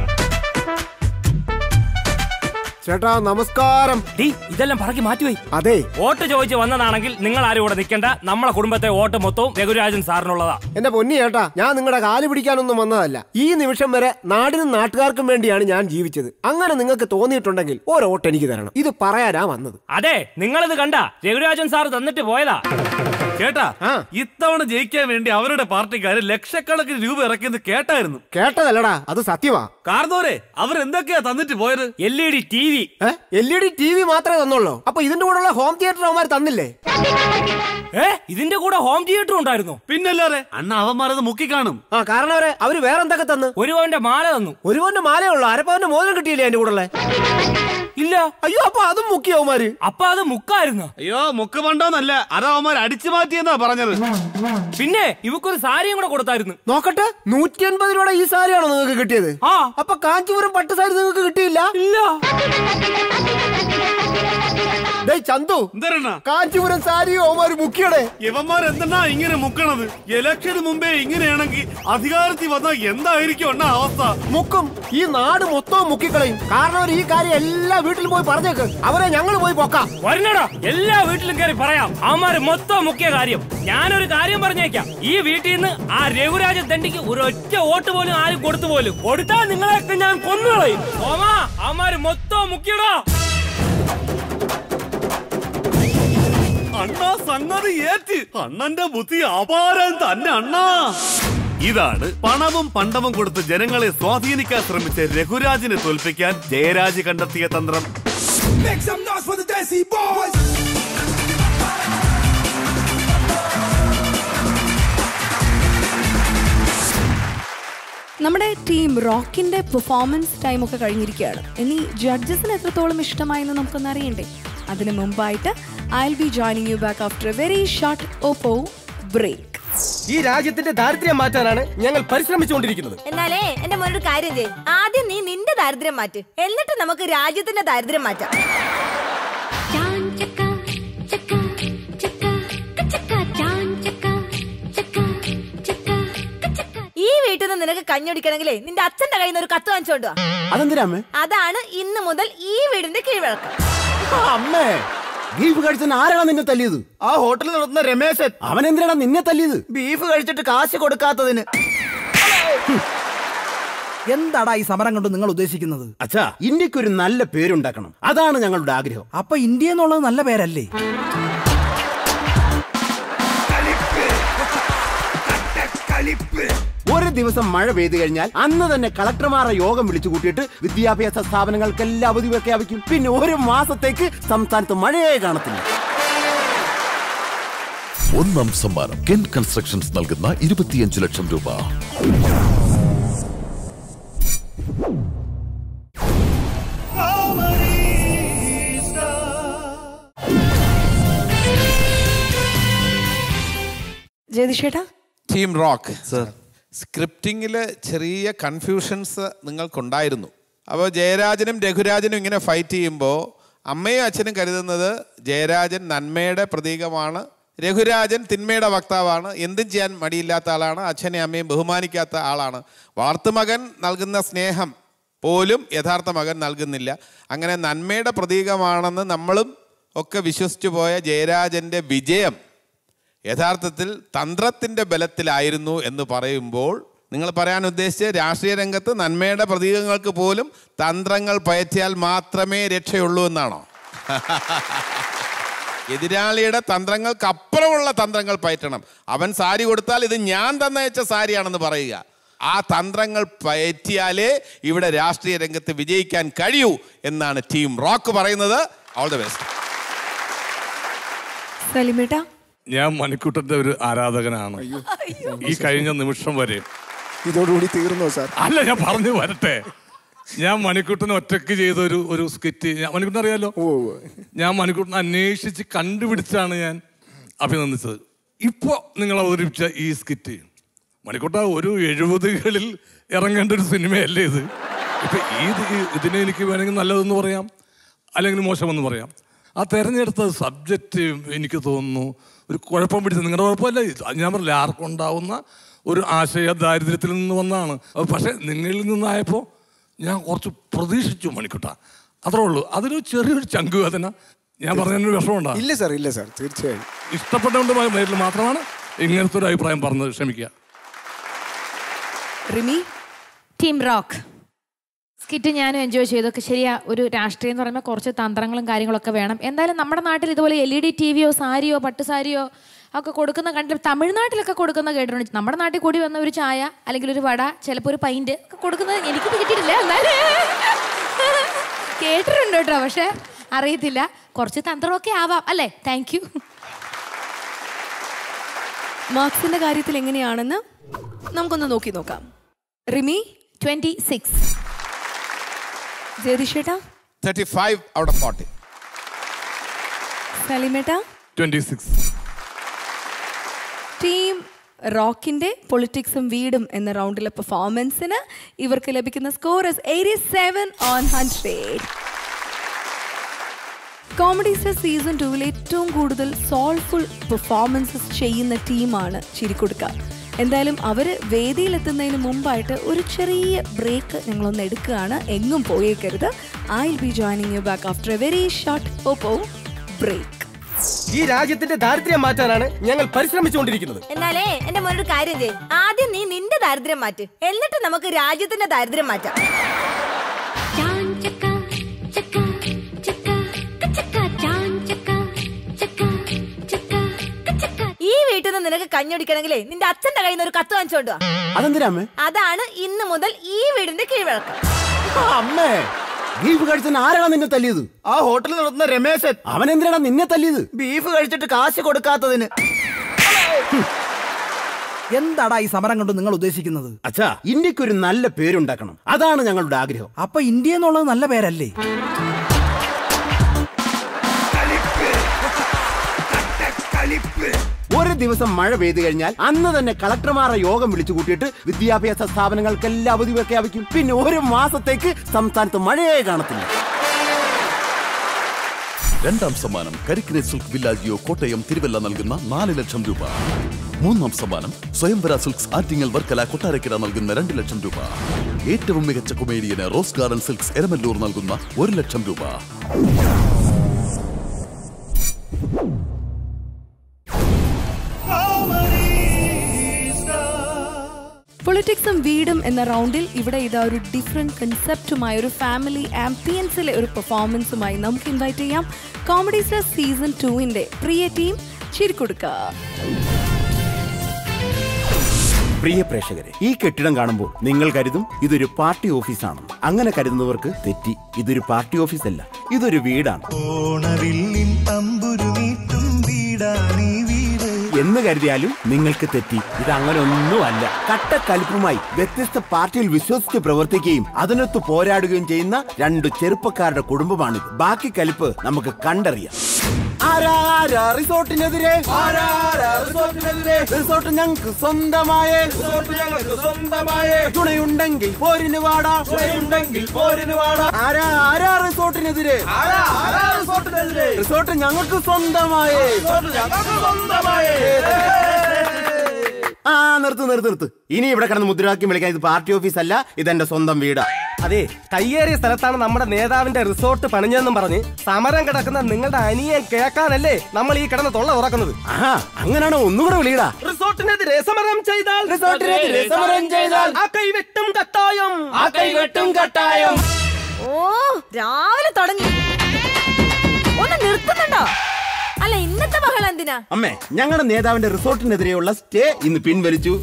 ചേട്ടാ നമസ്കാരം. ഇതെല്ലാം പറക്കി മാറ്റിപോയി. അതെ, വോട്ട് ചോദിച്ച് വന്നതാണെങ്കിൽ നിങ്ങൾ ആരും ഇവിടെ നിൽക്കണ്ട. നമ്മളെ കുടുംബത്തെ വോട്ട് മൊത്തവും രഘുരാജൻ സാറിനുള്ളതാ. എന്റെ പൊന്നി ചേട്ടാ, ഞാൻ നിങ്ങളുടെ കാല് പിടിക്കാനൊന്നും വന്നതല്ല. ഈ നിമിഷം വരെ നാടിനും നാട്ടുകാർക്കും വേണ്ടിയാണ് ഞാൻ ജീവിച്ചത്. അങ്ങനെ നിങ്ങൾക്ക് തോന്നിയിട്ടുണ്ടെങ്കിൽ ഒരു വോട്ട് എനിക്ക് തരണം. ഇത് പറയാനാ വന്നത്. അതെ, നിങ്ങളിത് കണ്ട രഘുരാജൻ സാർ തന്നിട്ട് പോയതാ. കേട്ടാ, ഇത്തവണ ജയിക്കാൻ വേണ്ടി അവരുടെ പാർട്ടിക്കാര് ലക്ഷക്കണക്കിന് രൂപ ഇറക്കിയെന്ന് കേട്ടായിരുന്നു. കേട്ടതല്ലടാ, അത് സത്യമാ. കാർന്നോരെ, അവരെന്തൊക്കെയാ തന്നിട്ട് പോയത്? LED TV. LED TV മാത്രമേ തന്നുള്ളൂ. അപ്പൊ ഇതിന്റെ കൂടെ ഹോം തിയേറ്റർ അവന്മാർ തന്നില്ലേ? ഇതിന്റെ കൂടെ ഹോം തിയേറ്റർ ഉണ്ടായിരുന്നു. പിന്നല്ലാതെ അണ്ണ അവന്മാരത് മുക്കി കാണും. കാരണം അവര് വേറെ എന്തൊക്കെ തന്നു? ഒരു പവന്റെ മാല തന്നു. ഒരു പവന്റെ മാലയുള്ളൂ, അരപ്പവന്റെ മോതിരം കിട്ടിയില്ലേ അതിന്റെ കൂടെ? ഇല്ല. അയ്യോ, അപ്പൊ അതും മുക്കിയവന്മാര്. അപ്പൊ അത് മുക്കായിരുന്നു. അയ്യോ മുക്ക് പണ്ടോന്നല്ല, അത് അവന്മാർ അടിച്ചു മാറ്റിയെന്നാ പറഞ്ഞത്. പിന്നെ ഇവക്കൊരു സാരിയും കൂടെ കൊടുത്തായിരുന്നു. നോക്കട്ടെ, 150 രൂപയുടെ ഈ സാരിയാണോ നിങ്ങൾക്ക് കിട്ടിയത്? ആ. അപ്പൊ കാഞ്ചീപുരം പട്ട് സാരി നിങ്ങൾക്ക് കിട്ടിയില്ല? ഇല്ല. ചന്തു, എന്തരണ്ണ കാഞ്ചീപുരം സാരി ഓമാര് മുക്കിയടെ. ഇവന്മാർ എന്തെന്നാ ഇങ്ങനെ മുക്കണത്? ഇലക്ഷന് മുമ്പേ ഇങ്ങനെയാണെങ്കിൽ അധികാരത്തിൽ വന്നാൽ എന്തായിരിക്കും അണ്ണ അവസ്ഥ? മുക്കും, ഈ നാട് മൊത്തവും മുക്കിക്കളയും. കാരണം ഈ കാര്യം എല്ലാ വീട്ടിലും പോയി പറഞ്ഞേക്ക്, അവരെ ഞങ്ങൾ പോയി പൊക്കാം. വരണടാ, എല്ലാ വീട്ടിലും കയറി പറയാം അവന്മാര് മൊത്തം മുഖ്യ കാര്യം. ഞാനൊരു കാര്യം പറഞ്ഞേക്കാം, ഈ വീട്ടിൽ നിന്ന് ആ രഘുരാജൻ തണ്ടിക്ക് ഒരു ഒറ്റ വോട്ട് പോലും ആരും കൊടുത്തു പോലും കൊടുത്താൽ നിങ്ങളെയൊക്കെ ഞാൻ കൊന്നുകളയും. ഓമാ, അവന്മാര് മൊത്തം മുഖ്യടാ. അണ്ണാ സംഗതി ഏറ്റ്. അണ്ണന്റെ ബുദ്ധി അപാരം തന്നെ അണ്ണാ. ഇതാണ് പണവും പണ്ടവും കൊടുത്ത് ജനങ്ങളെ സ്വാധീനിക്കാൻ ശ്രമിച്ച രഘുരാജിനെ തോൽപ്പിക്കാൻ ജയരാജ് കണ്ടെത്തിയ തന്ത്രം. നമ്മുടെ ടീം റോക്കിന്റെ പെർഫോമൻസ് ടൈം ഒക്കെ കഴിഞ്ഞിരിക്കുകയാണ്. ഇനി ജഡ്ജസിന് എത്രത്തോളം ഇഷ്ടമായെന്ന് നമുക്കൊന്ന് അറിയണ്ടേ? അതിന് മുമ്പായിട്ട് I will be joining you back after a very short Oppo break. ഈ രാജ്യത്തിന്റെ ദാരിദ്ര്യം മാറ്റാനാണ് ഞങ്ങൾ പരിശ്രമിച്ചുകൊണ്ടിരിക്കുന്നത്. എന്നാലേ എന്റെ മോനൊരു കാര്യം ചെയ്യും, ആദ്യം നീ നിന്റെ ദാരിദ്ര്യം മാറ്റ്, എന്നിട്ട് നമുക്ക് രാജ്യത്തിന്റെ ദാരിദ്ര്യം മാറ്റാം. ഈ വീട്ടിൽ നിന്ന് നിനക്ക് കഞ്ഞൊടിക്കണമെങ്കിലേ നിന്റെ അച്ഛന്റെ കയ്യിൽ നിന്ന് ഒരു കത്ത് വാങ്ങിച്ചോണ്ട് വാ. അതെന്തിനാ അമ്മേ? അതാണ് ഇന്ന് മുതൽ ഈ വീടിന്റെ കീഴ്വഴക്കം. അമ്മേ, ബീഫ് കഴിച്ചാൽ ആരാണ് നിന്നെ തല്ലിയത്? ആ ഹോട്ടലിൽ നടത്തുന്ന രമേശൻ. അവൻ എന്തിനാണ് നിന്നെ തല്ലിയത്? ബീഫ് കഴിച്ചിട്ട് കാശ് കൊടുക്കാത്തതിന്. എന്താടാ ഈ സമരം കൊണ്ട് നിങ്ങൾ ഉദ്ദേശിക്കുന്നത്? അച്ഛാ, ഇന്ത്യക്ക് ഒരു നല്ല പേരുണ്ടാക്കണം, അതാണ് ഞങ്ങളുടെ ആഗ്രഹം. അപ്പൊ ഇന്ത്യ എന്നുള്ളത് നല്ല പേരല്ലേ? ഒരു ദിവസം മഴ പെയ്തു കഴിഞ്ഞാൽ അന്ന് തന്നെ കളക്ടർമാരെ യോഗം വിളിച്ചു കൂട്ടിയിട്ട് വിദ്യാഭ്യാസ സ്ഥാപനങ്ങൾക്കെല്ലാം അവധി പ്രഖ്യാപിക്കും. പിന്നെ ഒരു മാസത്തേക്ക് സംസ്ഥാനത്ത് മഴയെ കാണത്തില്ല. ഒന്നാം സമ്മാനം കെൻ കൺസ്ട്രക്ഷൻസ് നൽകുന്ന 25 ലക്ഷം രൂപ. ജയതിഷേട്ടാ, ടീം റോക്ക് സർ, സ്ക്രിപ്റ്റിംഗിൽ ചെറിയ കൺഫ്യൂഷൻസ് നിങ്ങൾക്കുണ്ടായിരുന്നു. അപ്പോൾ ജയരാജനും രഘുരാജനും ഇങ്ങനെ ഫൈറ്റ് ചെയ്യുമ്പോൾ അമ്മയും അച്ഛനും കരുതുന്നത് ജയരാജൻ നന്മയുടെ പ്രതീകമാണ്, രഘുരാജൻ തിന്മയുടെ വക്താവാണ്, എന്തും ചെയ്യാൻ മടിയില്ലാത്ത ആളാണ്, അച്ഛനെയും അമ്മയും ബഹുമാനിക്കാത്ത ആളാണ്, വളർത്തുമകൻ നൽകുന്ന സ്നേഹം പോലും യഥാർത്ഥ മകൻ നൽകുന്നില്ല, അങ്ങനെ നന്മയുടെ പ്രതീകമാണെന്ന് നമ്മളും ഒക്കെ വിശ്വസിച്ചു പോയ ജയരാജൻ്റെ വിജയം യഥാർത്ഥത്തിൽ തന്ത്രത്തിൻ്റെ ബലത്തിലായിരുന്നു എന്ന് പറയുമ്പോൾ നിങ്ങൾ പറയാൻ ഉദ്ദേശിച്ച് രാഷ്ട്രീയ രംഗത്ത് നന്മയുടെ പ്രതീകങ്ങൾക്ക് പോലും തന്ത്രങ്ങൾ പയറ്റിയാൽ മാത്രമേ രക്ഷയുള്ളൂ എന്നാണോ? എതിരാളിയുടെ തന്ത്രങ്ങൾക്കപ്പുറമുള്ള തന്ത്രങ്ങൾ പയറ്റണം. അവൻ സാരി കൊടുത്താൽ ഇത് ഞാൻ തന്നയച്ച സാരിയാണെന്ന് പറയുക. ആ തന്ത്രങ്ങൾ പയറ്റിയാലേ ഇവിടെ രാഷ്ട്രീയ രംഗത്ത് വിജയിക്കാൻ കഴിയൂ എന്നാണ് ടീം റോക്ക് പറയുന്നത്. All the best. സലിമേട്ടാ, ഞാൻ മണിക്കുട്ടന്റെ ഒരു ആരാധകനാണ് ഈ കഴിഞ്ഞ നിമിഷം വരെ. ഇതോടുകൂടി തീർന്നോ സാർ? അല്ല, ഞാൻ പറഞ്ഞു വരട്ടെ. ഞാൻ മണിക്കുട്ടനെ ഒറ്റയ്ക്ക് ചെയ്ത ഒരു സ്കിറ്റ്, മണിക്കുട്ടൻ അറിയാലോ, ഞാൻ മണിക്കുട്ടനെ അന്വേഷിച്ച് കണ്ടുപിടിച്ചാണ് ഞാൻ അഭിനന്ദിച്ചത്. ഇപ്പോൾ നിങ്ങൾ അവതരിപ്പിച്ച ഈ സ്കിറ്റ്, മണിക്കുട്ട ഒരു 70കളിൽ ഇറങ്ങേണ്ട ഒരു സിനിമയല്ലേ ഇത്? ഇപ്പം ഇതിനെ എനിക്ക് വേണമെങ്കിൽ നല്ലതെന്ന് പറയാം, അല്ലെങ്കിൽ മോശമെന്ന് പറയാം. ആ തിരഞ്ഞെടുത്ത സബ്ജക്റ്റ് എനിക്ക് തോന്നുന്നു ഒരു കുഴപ്പം പിടിച്ച, നിങ്ങളുടെ കുഴപ്പമല്ല, ഞാൻ പറഞ്ഞില്ല, ആർക്കും ഉണ്ടാവുന്ന ഒരു ആശയ ദാരിദ്ര്യത്തിൽ നിന്ന് വന്നതാണ്. പക്ഷേ നിങ്ങളിൽ നിന്നായപ്പോൾ ഞാൻ കുറച്ച് പ്രതീക്ഷിച്ചു മണിക്കുട്ട, അത്രേ ഉള്ളൂ. അതിന് ചെറിയൊരു ചങ്കുവേദന ഞാൻ പറഞ്ഞതിനൊരു വിഷമമുണ്ടാകും. ഇല്ല സാർ, ഇല്ല സാർ, തീർച്ചയായും ഇഷ്ടപ്പെട്ടുകൊണ്ട് പേരിൽ മാത്രമാണ് ഇങ്ങനത്തെ ഒരു അഭിപ്രായം പറഞ്ഞത്, ക്ഷമിക്കുക. റിമി, ടീം റോക്ക് സ്കിറ്റ് ഞാനും എൻജോയ് ചെയ്തൊക്കെ ശരിയാ. ഒരു രാഷ്ട്രീയം എന്ന് പറയുമ്പോൾ കുറച്ച് തന്ത്രങ്ങളും കാര്യങ്ങളൊക്കെ വേണം. എന്തായാലും നമ്മുടെ നാട്ടിൽ ഇതുപോലെ LED TVയോ സാരിയോ പട്ടുസാരിയോ ഒക്കെ കൊടുക്കുന്ന കണ്ടിട്ട് തമിഴ്നാട്ടിലൊക്കെ കൊടുക്കുന്ന കേട്ടിട്ടുണ്ട്. നമ്മുടെ നാട്ടിൽ കൂടി വന്ന ഒരു ചായ അല്ലെങ്കിൽ ഒരു വട, ചിലപ്പോൾ ഒരു പൈൻറ്റ് ഒക്കെ കൊടുക്കുന്നത് എനിക്ക് കിട്ടിയിട്ടില്ല, എന്നാലും കേട്ടിട്ടുണ്ട് കേട്ടോ. പക്ഷെ അറിയത്തില്ല, കുറച്ച് തന്ത്രമൊക്കെ ആവാം അല്ലേ? Thank you. മാർക്സിന്റെ കാര്യത്തിൽ എങ്ങനെയാണെന്ന് നമുക്കൊന്ന് നോക്കി നോക്കാം. റിമി 26. ജയതിഷേട്ടാ 35 out of 40. സലിമേട്ട 26. ടീം റോക്കിന്റെ പൊളിറ്റിക്സും വീടും എന്ന റൗണ്ടിലെ പെർഫോമൻസിന് ഇവർക്ക് ലഭിക്കുന്ന score 87 on 100. Comedy star season 2 ഏറ്റവും കൂടുതൽ സോൾഫുൾ പെർഫോമൻസസ് ചെയ്യുന്ന ടീമാണ് ചിരിക്കുടുക്ക. എന്തായാലും അവർ വേദിയിലെത്തുന്നതിന് മുമ്പായിട്ട് ഒരു ചെറിയ ബ്രേക്ക് ഞങ്ങളൊന്ന് എടുക്കുകയാണ്. എങ്ങും പോയേക്കരുത്. I will be joining you back after a very short break. ഈ രാജ്യത്തിന്റെ ദാരിദ്ര്യം മാറ്റാനാണ് ഞങ്ങൾ പരിശ്രമിച്ചുകൊണ്ടിരിക്കുന്നത്. എന്നാലേ എന്റെ മോനൊരു കാര്യം ചെയ്യ്. ആദ്യം നീ നിന്റെ ദാരിദ്ര്യം മാറ്റ്, എന്നിട്ട് നമുക്ക് രാജ്യത്തിന്റെ ദാരിദ്ര്യം മാറ്റാം. ഈ വീട്ടിൽ നിന്ന് നിനക്ക് കഞ്ഞൊടിക്കണമെങ്കിലേ നിന്റെ അച്ഛന്റെ കയ്യിൽ നിന്ന് ഒരു കത്ത് വാങ്ങിച്ചോണ്ടോ. അതാണ് ഇന്ന് മുതൽ ഈ വീടിന്റെ കീഴ്വഴക്കം. അമ്മേ, ബീഫ് കഴിച്ചാൽ ആരാണ് നിന്നെ തല്ലിയത്? ആ ഹോട്ടലിൽ നടത്തുന്ന രമേശൻ. അവൻ എന്തിനാണ് നിന്നെ തല്ലിയത്? ബീഫ് കഴിച്ചിട്ട് കാശ് കൊടുക്കാത്തതിന്. എന്താടാ ഈ സമരം കൊണ്ട് നിങ്ങൾ ഉദ്ദേശിക്കുന്നത്? അച്ഛാ, ഇന്ത്യക്ക് ഒരു നല്ല പേരുണ്ടാക്കണം, അതാണ് ഞങ്ങളുടെ ആഗ്രഹം. അപ്പൊ ഇന്ത്യ എന്നുള്ളത് നല്ല പേരല്ലേ? ഒരു ദിവസം മഴ പെയ്തു കഴിഞ്ഞാൽ അന്ന് തന്നെ കളക്ടർമാരുടെ യോഗം വിളിച്ചു കൂട്ടിയിട്ട് വിദ്യാഭ്യാസ സ്ഥാപനങ്ങൾക്കെല്ലാം അവധി പ്രഖ്യാപിക്കും. പിന്നെ ഒരു മാസത്തേക്ക് സംസ്ഥാനത്ത് മഴയെ കാണത്തില്ല. രണ്ടാം സമ്മാനം കരിക്കിനെ സിൽക്ക് വില്ലാജിയോ കോട്ടയം തിരുവല്ല നൽകുന്ന 4 ലക്ഷം രൂപ. മൂന്നാം സമ്മാനം സ്വയംവര സിൽക്സ് ആറ്റിങ്ങൽ വർക്കല കൊട്ടാരക്കര നൽകുന്ന 2 ലക്ഷം രൂപ. ഏറ്റവും മികച്ച കൊമേഡിയന് റോസ് ഗാർഡൻ സിൽക്സ് എരമല്ലൂർ നൽകുന്ന 1 ലക്ഷം രൂപ. പൊളിറ്റിക്സും വീടും എന്ന റൗണ്ടിൽ ഇവിടെ ഇതാ ഒരു ഡിഫറെന്റ് കൺസെപ്റ്റുമായി ഒരു ഫാമിലി ആംബിയൻസിലെ ഒരു പെർഫോമൻസുമായി നമുക്ക് ഇൻവൈറ്റ് ചെയ്യാം കോമഡി സ്റ്റാർ സീസൺ 2 പ്രിയ ടീം ചിരിക്കുടുക്ക. പ്രിയ പ്രേക്ഷകരെ, ഈ കെട്ടിടം കാണുമ്പോൾ നിങ്ങൾ കരുതും ഇതൊരു പാർട്ടി ഓഫീസാണ്. അങ്ങനെ കരുതുന്നവർക്ക് തെറ്റി. ഇതൊരു പാർട്ടി ഓഫീസല്ല, ഇതൊരു വീടാണ്. എന്ന് കരുതിയാലും നിങ്ങൾക്ക് തെറ്റി. ഇത് അങ്ങനെ ഒന്നുമല്ല. കട്ടക്കലിപ്പുമായി വ്യത്യസ്ത പാർട്ടിയിൽ വിശ്വസിച്ച് പ്രവർത്തിക്കുകയും അതിനൊത്ത് പോരാടുകയും ചെയ്യുന്ന 2 ചെറുപ്പക്കാരുടെ കുടുംബമാണിത്. ബാക്കി കലിപ്പ് നമുക്ക് കണ്ടറിയാം. റിസോർട്ടിനെതിരെ റിസോർട്ട് ഞങ്ങൾക്ക് സ്വന്തമായ തുണയുണ്ടെങ്കിൽ പോരിന് വാടാ. റിസോർട്ടിനെതിരെ റിസോർട്ട് ഞങ്ങൾക്ക് സ്വന്തമായ. നിർത്ത്. ഇനി ഇവിടെ കിടന്ന് മുദ്രാവാക്യം വിളിക്കാൻ ഇത് പാർട്ടി ഓഫീസ് അല്ല, ഇതെന്റെ സ്വന്തം വീടാ. അതെ, കയ്യേറിയ സ്ഥലത്താണ് നമ്മുടെ നേതാവിന്റെ റിസോർട്ട് പണിഞ്ഞെന്നും പറഞ്ഞ് സമരം കിടക്കുന്ന നിങ്ങളുടെ അനിയൻ കേൾക്കാനല്ലേ നമ്മൾ ഈ കിടന്ന് തൊള്ള തുറക്കുന്നത്. അങ്ങനെയാണോ? ഒന്നുകൂടെ വിളിയടാ. റിസോർട്ടിനെതിരെ സമരം ചെയ്താൽ ആ കൈവെട്ടും കട്ടായം. ഓ, രാവിലെ തുടങ്ങി. ഒന്ന് നിർത്തുന്നുണ്ടോ? അല്ല, ഇന്നത്തെ ബഹളം എന്തിനാ? അമ്മേ, ഞങ്ങളുടെ നേതാവിന്റെ റിസോർട്ടിനെതിരെയുള്ള സ്റ്റേ ഇന്ന് പിൻവലിച്ചു.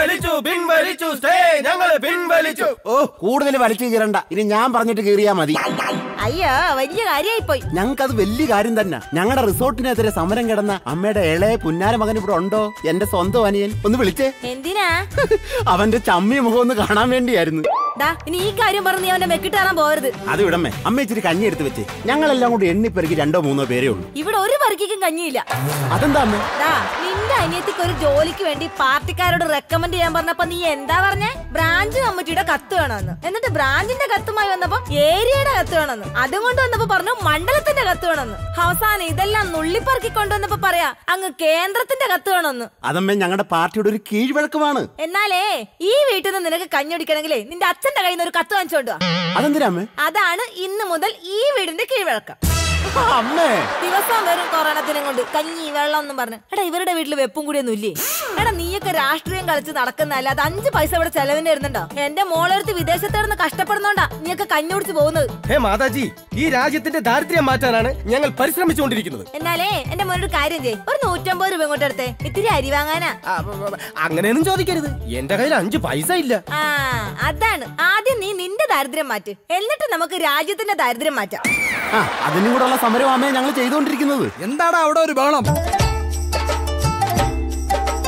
സ്റ്റേ ഞങ്ങള് പിൻവലിച്ചു. ഓ, കൂടുതൽ വലിച്ചു കീറണ്ട. ഇനി ഞാൻ പറഞ്ഞിട്ട് കീറിയാ മതി. അയ്യോ, വലിയ കാര്യമായി പോയി. ഞങ്ങൾക്കത് വലിയ കാര്യം തന്നെ. ഞങ്ങളുടെ റിസോർട്ടിനെതിരെ സമരം കിടന്ന അമ്മയുടെ ഇളയ പുന്നാര മകൻ ഇവിടെ ഉണ്ടോ? എന്റെ സ്വന്തം അനിയൻ. ഒന്ന് വിളിച്ചേ. എന്തിനാ? അവന്റെ ചമ്മിയ മുഖം ഒന്ന് കാണാൻ വേണ്ടിയായിരുന്നു. ഇനി ഈ കാര്യം പറഞ്ഞ് അവന്റെ മെക്കിട്ട് കാണാൻ പോകരുത്. അത് വിടമ്മേ. അമ്മ ഇച്ചിരി കഞ്ഞി എടുത്ത് വെച്ച്. ഞങ്ങളെല്ലാം കൂടി എണ്ണിപ്പെറുക്കി 2-3 പേരേ ഉള്ളൂ. ഇവിടെ ഒരു പെറുക്കിക്കും കഞ്ഞിയില്ല. അതെന്താ അമ്മേ? നിന്റെ അനിയത്തിക്ക് ഒരു ജോലിക്ക് വേണ്ടി പാർട്ടിക്കാരോട് റെക്കമെൻഡ് ചെയ്യാൻ പറഞ്ഞപ്പോ നീ എന്താ പറഞ്ഞേ? ബ്രാഞ്ച് കമ്മിറ്റിയുടെ കത്ത് വേണമെന്ന്. എന്നിട്ട് ബ്രാഞ്ചിന്റെ കത്തുമായി വന്നപ്പോ ഏരിയയുടെ കത്ത് വേണമെന്ന്. അതുകൊണ്ട് വന്നപ്പോ പറഞ്ഞു മണ്ഡലത്തിന്റെ കത്ത് വേണമെന്ന്. അവസാനം ഇതെല്ലാം നുള്ളിപ്പറക്കി കൊണ്ടുവന്നപ്പോ പറയാ അങ്ങ് കേന്ദ്രത്തിന്റെ കത്ത് വേണമെന്ന്. അതമ്മേ, ഞങ്ങളുടെ പാർട്ടിയുടെ ഒരു കീഴ്വഴക്കമാണ്. എന്നാലേ ഈ വീട്ടിൽ നിന്ന് നിനക്ക് കഞ്ഞൊടിക്കണമെങ്കിലേ നിന്റെ അച്ഛന്റെ കയ്യിൽ നിന്ന് ഒരു കത്ത് വാങ്ങിച്ചോണ്ടോ. അതെന്തിനാമ്മേ? അതാണ് ഇന്ന് മുതൽ ഈ വീടിന്റെ കീഴ്വഴക്കം. അമ്മേ, ദിവസം വരും കൊറോണത്തിനും കൊണ്ട് കഞ്ഞി വെള്ളം ഒന്നും പറഞ്ഞു. എടാ, ഇവരുടെ വീട്ടിൽ വെപ്പും കൂടിയൊന്നും ഇല്ലേ? എടാ, നീയൊക്കെ രാഷ്ട്രീയം കളിച്ച് നടക്കുന്നതല്ല. അത് 5 പൈസ ഇവിടെ ചെലവിന് വരുന്നുണ്ടോ? എന്റെ മോളെടുത്ത് വിദേശത്ത് കഷ്ടപ്പെടുന്നോണ്ടാ നീയൊക്കെ കഞ്ഞി കുടിച്ച് പോകുന്നത്. ഹേ മാതാജി, ഈ രാജ്യത്തിന്റെ ദാരിദ്ര്യം മാറ്റാനാണ് ഞങ്ങൾ പരിശ്രമിച്ചുകൊണ്ടിരിക്കുന്നത്. എന്നാലേ എന്റെ മോനൊരു കാര്യം ചെയ്യ്. ഒരു 150 രൂപ ഇങ്ങോട്ട് എടുത്തേ. ഇത്തിരി അരി വാങ്ങാനാ. അങ്ങനെയൊന്നും ചോദിക്കരുത്. എന്റെ കയ്യിൽ 5 പൈസ ഇല്ല. അതാണ്. ആദ്യം നീ നിന്റെ ദാരിദ്ര്യം മാറ്റ്, എന്നിട്ട് നമുക്ക് രാജ്യത്തിന്റെ ദാരിദ്ര്യം മാറ്റാം. അതിനും കൂടെ ഉള്ള സമരമാമേ ഞങ്ങൾ ചെയ്തുകൊണ്ടിരിക്കുന്നത്. എന്താടാ അവിടെ ഒരു ബഹളം?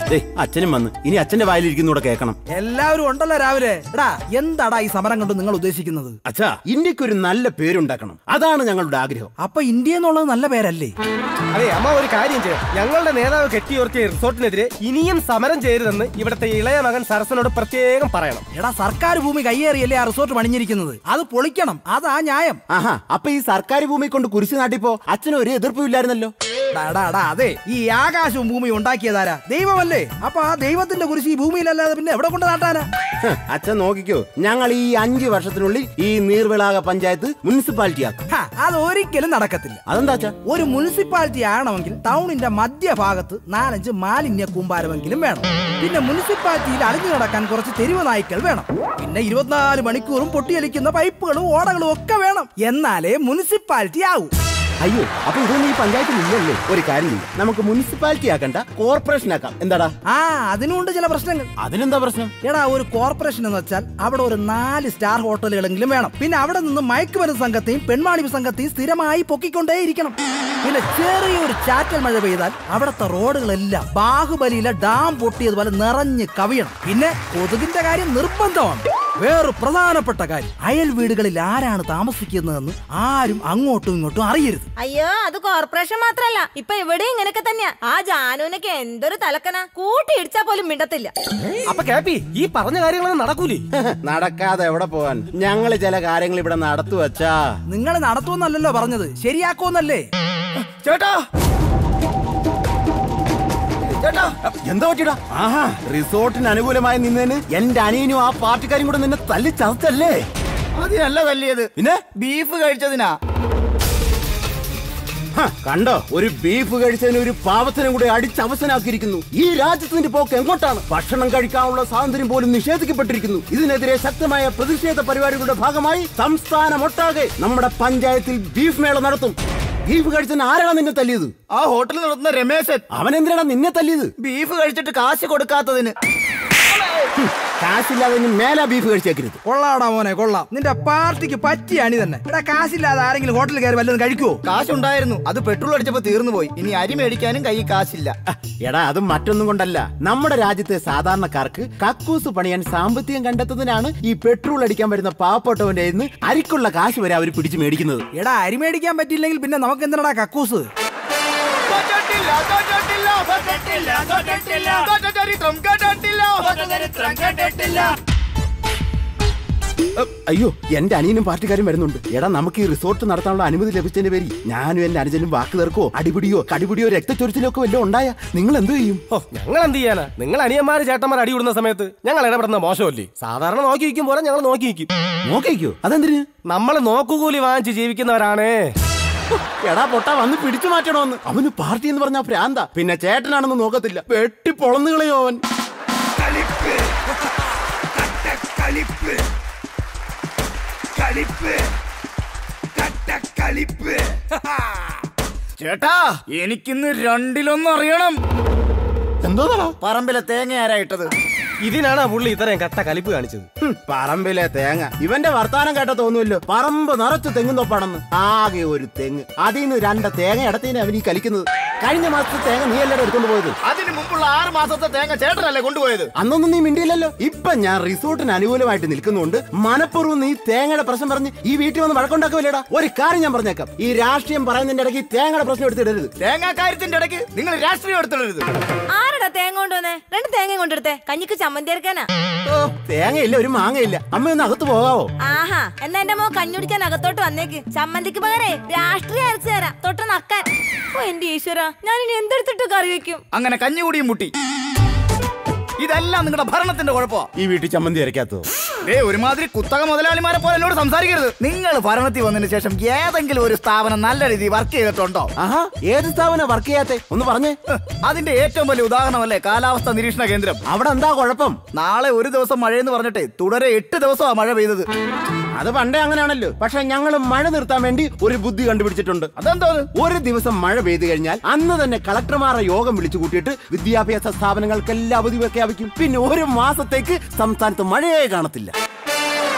അച്ഛനും വന്ന് ഇനി അച്ഛന്റെ വായിലിരിക്കുന്നൂടെ കേൾക്കണം. എല്ലാവരും ഉണ്ടല്ലോ രാവിലെ. എടാ എന്താടാ ഈ സമരം കൊണ്ട് നിങ്ങൾ ഉദ്ദേശിക്കുന്നത്? അച്ഛാ, ഇന്ത്യക്ക് ഒരു നല്ല പേരുണ്ടാക്കണം, അതാണ് ഞങ്ങളുടെ ആഗ്രഹം. അപ്പൊ ഇന്ത്യ എന്നുള്ളത് നല്ല പേരല്ലേ? അതെ അമ്മ, ഒരു കാര്യം ചെയ്യാം. ഞങ്ങളുടെ നേതാവ് കെട്ടിയുയർത്തിയ റിസോർട്ടിനെതിരെ ഇനിയും സമരം ചെയ്യരുതെന്ന് ഇവിടുത്തെ ഇളയ മകൻ സരസനോട് പ്രത്യേകം പറയണം. എടാ, സർക്കാർ ഭൂമി കയ്യേറിയല്ലേ ആ റിസോർട്ട് പണിഞ്ഞിരിക്കുന്നത്, അത് പൊളിക്കണം, അതാ ന്യായം. ആഹാ, അപ്പൊ ഈ സർക്കാർ ഭൂമി കൊണ്ട് കുരിശ് നാട്ടിപ്പോ അച്ഛനും ഒരു എതിർപ്പും ഇല്ലായിരുന്നല്ലോ. അതെ, ഈ ആകാശവും ഭൂമി ഉണ്ടാക്കിയതാരാ? ദൈവമല്ലേ. അപ്പൊ ആ ദൈവത്തിന്റെ കുരിശ് ഈ ഭൂമിയിലല്ലാതെ പിന്നെ എവിടെ കൊണ്ട് നാട്ടാനാ? അച്ഛൻ നോക്കിക്കോ, ഞങ്ങൾ ഈ 5 വർഷത്തിനുള്ളിൽ ഈ നീർവിളാക പഞ്ചായത്ത് മുനിസിപ്പാലിറ്റി ആക്കും. അത് ഒരിക്കലും നടക്കത്തില്ല. അതെന്താ അച്ഛാ? ഒരു മുനിസിപ്പാലിറ്റി ആകണമെങ്കിൽ ടൗണിന്റെ മധ്യഭാഗത്ത് 4-5 മാലിന്യ കൂമ്പാരമെങ്കിലും വേണം. പിന്നെ മുനിസിപ്പാലിറ്റിയിൽ അലിഞ്ഞു നടക്കാൻ കുറച്ച് തെരുവ് നായ്ക്കൾ വേണം. പിന്നെ 24 മണിക്കൂറും പൊട്ടിയലിക്കുന്ന പൈപ്പുകളും ഓടകളും ഒക്കെ വേണം. എന്നാലേ മുനിസിപ്പാലിറ്റി ആവൂ. അയ്യോ, അപ്പൊ ഇതൊന്നും ഈ പഞ്ചായത്തിൽ ഇല്ലല്ലേ? ഒരു കാര്യം ചെയ്യും, നമുക്ക് മുനിസിപ്പാലിറ്റി ആക്കണ്ട, കോർപ്പറേഷൻ ആക്കാം. എന്താടാ? അതിനുണ്ട് ചില പ്രശ്നങ്ങൾ. അതിനെന്താ പ്രശ്നം? എടാ, ഒരു കോർപ്പറേഷൻ എന്ന് വെച്ചാൽ അവിടെ ഒരു 4 സ്റ്റാർ ഹോട്ടലുകളെങ്കിലും വേണം. പിന്നെ അവിടെ നിന്ന് മയക്കുമരുന്ന് സംഘത്തെയും പെൺവാണിഭ സംഘത്തെയും സ്ഥിരമായി പൊക്കിക്കൊണ്ടേയിരിക്കണം. പിന്നെ ചെറിയൊരു ചാറ്റൽ മഴ പെയ്താൽ അവിടുത്തെ റോഡുകളെല്ലാം ബാഹുബലിയിലെ ഡാം പൊട്ടിയതുപോലെ നിറഞ്ഞ് കവിയണം. പിന്നെ കൊതുകിന്റെ കാര്യം നിർബന്ധമാണ്. വേറെ പ്രധാനപ്പെട്ട കാര്യം, അയൽ വീടുകളിൽ ആരാണ് താമസിക്കുന്നതെന്ന് ആരും അങ്ങോട്ടും ഇങ്ങോട്ടും അറിയരുത്. അയ്യോ, അത് കോർപ്പറേഷൻ മാത്രല്ല, ഇപ്പൊ ഇവിടെ ഇങ്ങനെയൊക്കെ തന്നെയാ. ആ ജാനുവിനൊക്കെ എന്തൊരു തലക്കന, കൂട്ടി ഇടിച്ചാ പോലും മിണ്ടത്തില്ല. അപ്പൊ കേപ്പി, ഈ പറഞ്ഞ കാര്യങ്ങളൊന്നും നടക്കൂലേ? നടക്കാതെ എവിടെ പോവാൻ? ഞങ്ങള് ചില കാര്യങ്ങൾ ഇവിടെ നടത്തു വച്ചാ. നിങ്ങൾ നടത്തുമെന്നല്ലോ പറഞ്ഞത്, ശരിയാക്കുമെന്നല്ലേ? ചേട്ടാ, എന്താ പറ്റിടാ? ആഹാ, റിസോർട്ടിന് അനുകൂലമായി നിന്നതിന് എന്റെ അനിയനും ആ പാർട്ടിക്കാരും കൂടെ നിന്നെ തല്ലി ചതച്ചല്ലേ? അതിനല്ല തല്ലിയത്, പിന്നെ ബീഫ് കഴിച്ചതിനാ. കണ്ടോ, ഒരു ബീഫ് കഴിച്ചതിന് ഒരു പാവത്തിനും കൂടെ അടിച്ചവസനാക്കിയിരിക്കുന്നു. ഈ രാജ്യത്തിന്റെ പോക്ക് എങ്ങോട്ടാണ്? ഭക്ഷണം കഴിക്കാനുള്ള സ്വാതന്ത്ര്യം പോലും നിഷേധിക്കപ്പെട്ടിരിക്കുന്നു. ഇതിനെതിരെ ശക്തമായ പ്രതിഷേധ പരിപാടികളുടെ ഭാഗമായി സംസ്ഥാനമൊട്ടാകെ നമ്മുടെ പഞ്ചായത്തിൽ ബീഫ് മേള നടത്തും. ബീഫ് കഴിച്ചതിന് ആരാണ് നിന്നെ തല്ലിയത്? ആ ഹോട്ടലിൽ നടത്തുന്ന രമേശൻ. അവൻ എന്തിനാണ് നിന്നെ തല്ലിയത്? ബീഫ് കഴിച്ചിട്ട് കാശ് കൊടുക്കാത്തതിന്. കാശില്ലാതെ മേല ബീഫ് കഴിച്ചേക്കരുത്. കൊള്ളാടാ മോനെ, കൊള്ളാം. നിന്റെ പാർട്ടിക്ക് പറ്റിയ അണി തന്നെ. ഇവിടെ കാശില്ലാതെ ആരെങ്കിലും ഹോട്ടലിൽ കയറി വല്ലതും കഴിക്കുവോ? കാശുണ്ടായിരുന്നു, അത് പെട്രോൾ അടിച്ചപ്പോ തീർന്നു പോയി. ഇനി അരി മേടിക്കാനും കൈ കാശില്ല. എടാ, അത് മറ്റൊന്നും കൊണ്ടല്ല. നമ്മുടെ രാജ്യത്തെ സാധാരണക്കാർക്ക് കക്കൂസ് പണിയാൻ സാമ്പത്തികം കണ്ടെത്തുന്നതിനാണ് ഈ പെട്രോൾ അടിക്കാൻ വരുന്ന പാവപ്പെട്ടവന്റെ അരിക്കുള്ള കാശ് വരെ അവർ പിടിച്ചു മേടിക്കുന്നത്. എടാ, അരി മേടിക്കാൻ പറ്റിയില്ലെങ്കിൽ പിന്നെ നമുക്ക് എന്തിനാ കക്കൂസ്? അയ്യോ, എന്റെ അനിയനും പാർട്ടിക്കാരും വരുന്നുണ്ട്. എടാ, നമുക്ക് ഈ റിസോർട്ട് നടത്താനുള്ള അനുമതി ലഭിച്ചതിന്റെ പേരിൽ ഞാനും എന്റെ അനുജനും വാക്ക് തീർക്കോ അടിപിടിയോ കടിപിടിയോ രക്തച്ചൊരിച്ചിലോ ഒക്കെ വല്ലതും ഉണ്ടായ നിങ്ങൾ എന്ത് ചെയ്യും? ഞങ്ങൾ എന്ത് ചെയ്യാനാ? നിങ്ങൾ അനിയന്മാര് ചേട്ടന്മാർ അടി വിടുന്ന സമയത്ത് ഞങ്ങൾ ഇടപെടുന്ന മോശമല്ലേ? സാധാരണ നോക്കി വയ്ക്കും പോലെ ഞങ്ങൾ നോക്കി വയ്ക്കും. നോക്കി വയ്ക്കോ? അതെന്തിന്? നമ്മൾ നോക്കുകൂലി വാങ്ങിച്ച് ജീവിക്കുന്നവരാണേ. എടാ പൊട്ടാ, വന്ന് പിടിച്ചു മാറ്റണോന്ന്. അവന് പാർട്ടി എന്ന് പറഞ്ഞാ ഭ്രാന്ത. പിന്നെ ചേട്ടനാണെന്ന് നോക്കത്തില്ല, വെട്ടി പൊളന്നുകളയോ അവൻ. ചേട്ടാ, എനിക്കിന്ന് 2-1 അറിയണം. എന്തോ പറമ്പിലെ തേങ്ങ ആരാ ഇട്ടത്? ഇതിനാണ് പുള്ളി ഇത്രയും കട്ട കലിപ്പ് കാണിച്ചത്. പറമ്പിലെ തേങ്ങ. ഇവന്റെ വർത്താനം കേട്ട തോന്നുമല്ലോ പറമ്പ് നിറച്ച് തെങ്ങും തൊപ്പാണെന്ന്. ആകെ ഒരു തെങ്ങ്, അതിൽ നിന്ന് 2 തേങ്ങ ഇടത്തിന് അവൻ ഈ കലിക്കുന്നത്. കഴിഞ്ഞ മാസത്തെ തേങ്ങ നീ എല്ലാവരും എടുത്തോണ്ട് പോയത്. അതിന് മുമ്പുള്ള 6 മാസത്തെ തേങ്ങ ചേട്ടനല്ലേ കൊണ്ടുപോയത്? അന്നൊന്നും നീ മിണ്ടിയില്ലല്ലോ. ഇപ്പൊ ഞാൻ റിസോർട്ടിന് അനുകൂലമായിട്ട് നിൽക്കുന്നുണ്ട്, മനഃപൂർവ്വം നീ തേങ്ങയുടെ പ്രശ്നം പറഞ്ഞ് ഈ വീട്ടിൽ വന്ന് വഴക്കുണ്ടാക്കുമല്ലേടാ. ഒരു കാര്യം ഞാൻ പറഞ്ഞേക്കാം, ഈ രാഷ്ട്രീയം പറയുന്നതിന്റെ ഇടയ്ക്ക് തേങ്ങയുടെ പ്രശ്നം എടുത്തിടരുത്. തേങ്ങാ കാര്യത്തിന്റെ ഇടയ്ക്ക് നിങ്ങൾ രാഷ്ട്രീയം എടുത്തിടരുത്. ആരടാ തേങ്ങ കൊണ്ടുവന്നേ? 2 തേങ്ങ കൊണ്ടെടുത്തേ, കഞ്ഞിക്ക് ചമ്മന്തി അരക്കാനാ. തേങ്ങയില്ല, ഒരു മാങ്ങയില്ല. അമ്മ ഒന്ന് അകത്ത് പോകാവോ? ആഹാ, എന്നാ എന്റെ മോ കഞ്ഞുടിക്കാൻ അകത്തോട്ട് വന്നേക്ക്. ചമ്മന്തിക്ക് പകരേ രാഷ്ട്രീയം അരച്ചു തരാം, തൊട്ട് നക്കാൻ. ഓ എന്റെ ഈശ്വര, ഞാനിനി എന്തെടുത്തിട്ട് കറി വെക്കും? അങ്ങനെ കഞ്ഞുകൂടിയും മുട്ടി. ഇതെല്ലാം നിങ്ങളുടെ ഭരണത്തിന്റെ കുഴപ്പമാ. ഈ വീട്ടിൽ ചമ്മന്തി അരക്കാത്തോ? ഒരുമാതിരി കുത്തക മുതലാളിമാരെ പോലെ എന്നോട് സംസാരിക്കരുത്. നിങ്ങൾ ഭരണത്തിൽ വന്നതിന് ശേഷം ഏതെങ്കിലും ഒരു സ്ഥാപനം നല്ല രീതിയിൽ വർക്ക് ചെയ്തിട്ടുണ്ടോ? ആഹാ, ഏത് സ്ഥാപനം വർക്ക് ചെയ്യാത്തെ ഒന്ന് പറഞ്ഞേ. അതിന്റെ ഏറ്റവും വലിയ ഉദാഹരണമല്ലേ കാലാവസ്ഥാ നിരീക്ഷണ കേന്ദ്രം. അവിടെ എന്താ കുഴപ്പം? നാളെ ഒരു ദിവസം മഴയെന്ന് പറഞ്ഞിട്ടേ തുടരെ 8 ദിവസമാണ് മഴ പെയ്തത്. അത് പണ്ടേ അങ്ങനെയാണല്ലോ. പക്ഷെ ഞങ്ങൾ മഴ നിർത്താൻ വേണ്ടി ഒരു ബുദ്ധി കണ്ടുപിടിച്ചിട്ടുണ്ട്. അതെന്തോ? ഒരു ദിവസം മഴ പെയ്തു കഴിഞ്ഞാൽ അന്ന് തന്നെ കളക്ടർമാരെ യോഗം വിളിച്ചു കൂട്ടിയിട്ട് വിദ്യാഭ്യാസ സ്ഥാപനങ്ങൾക്കെല്ലാം അവധി പ്രഖ്യാപിക്കും. പിന്നെ 1 മാസത്തേക്ക് സംസ്ഥാനത്ത് മഴയെ കാണത്തില്ല. ആ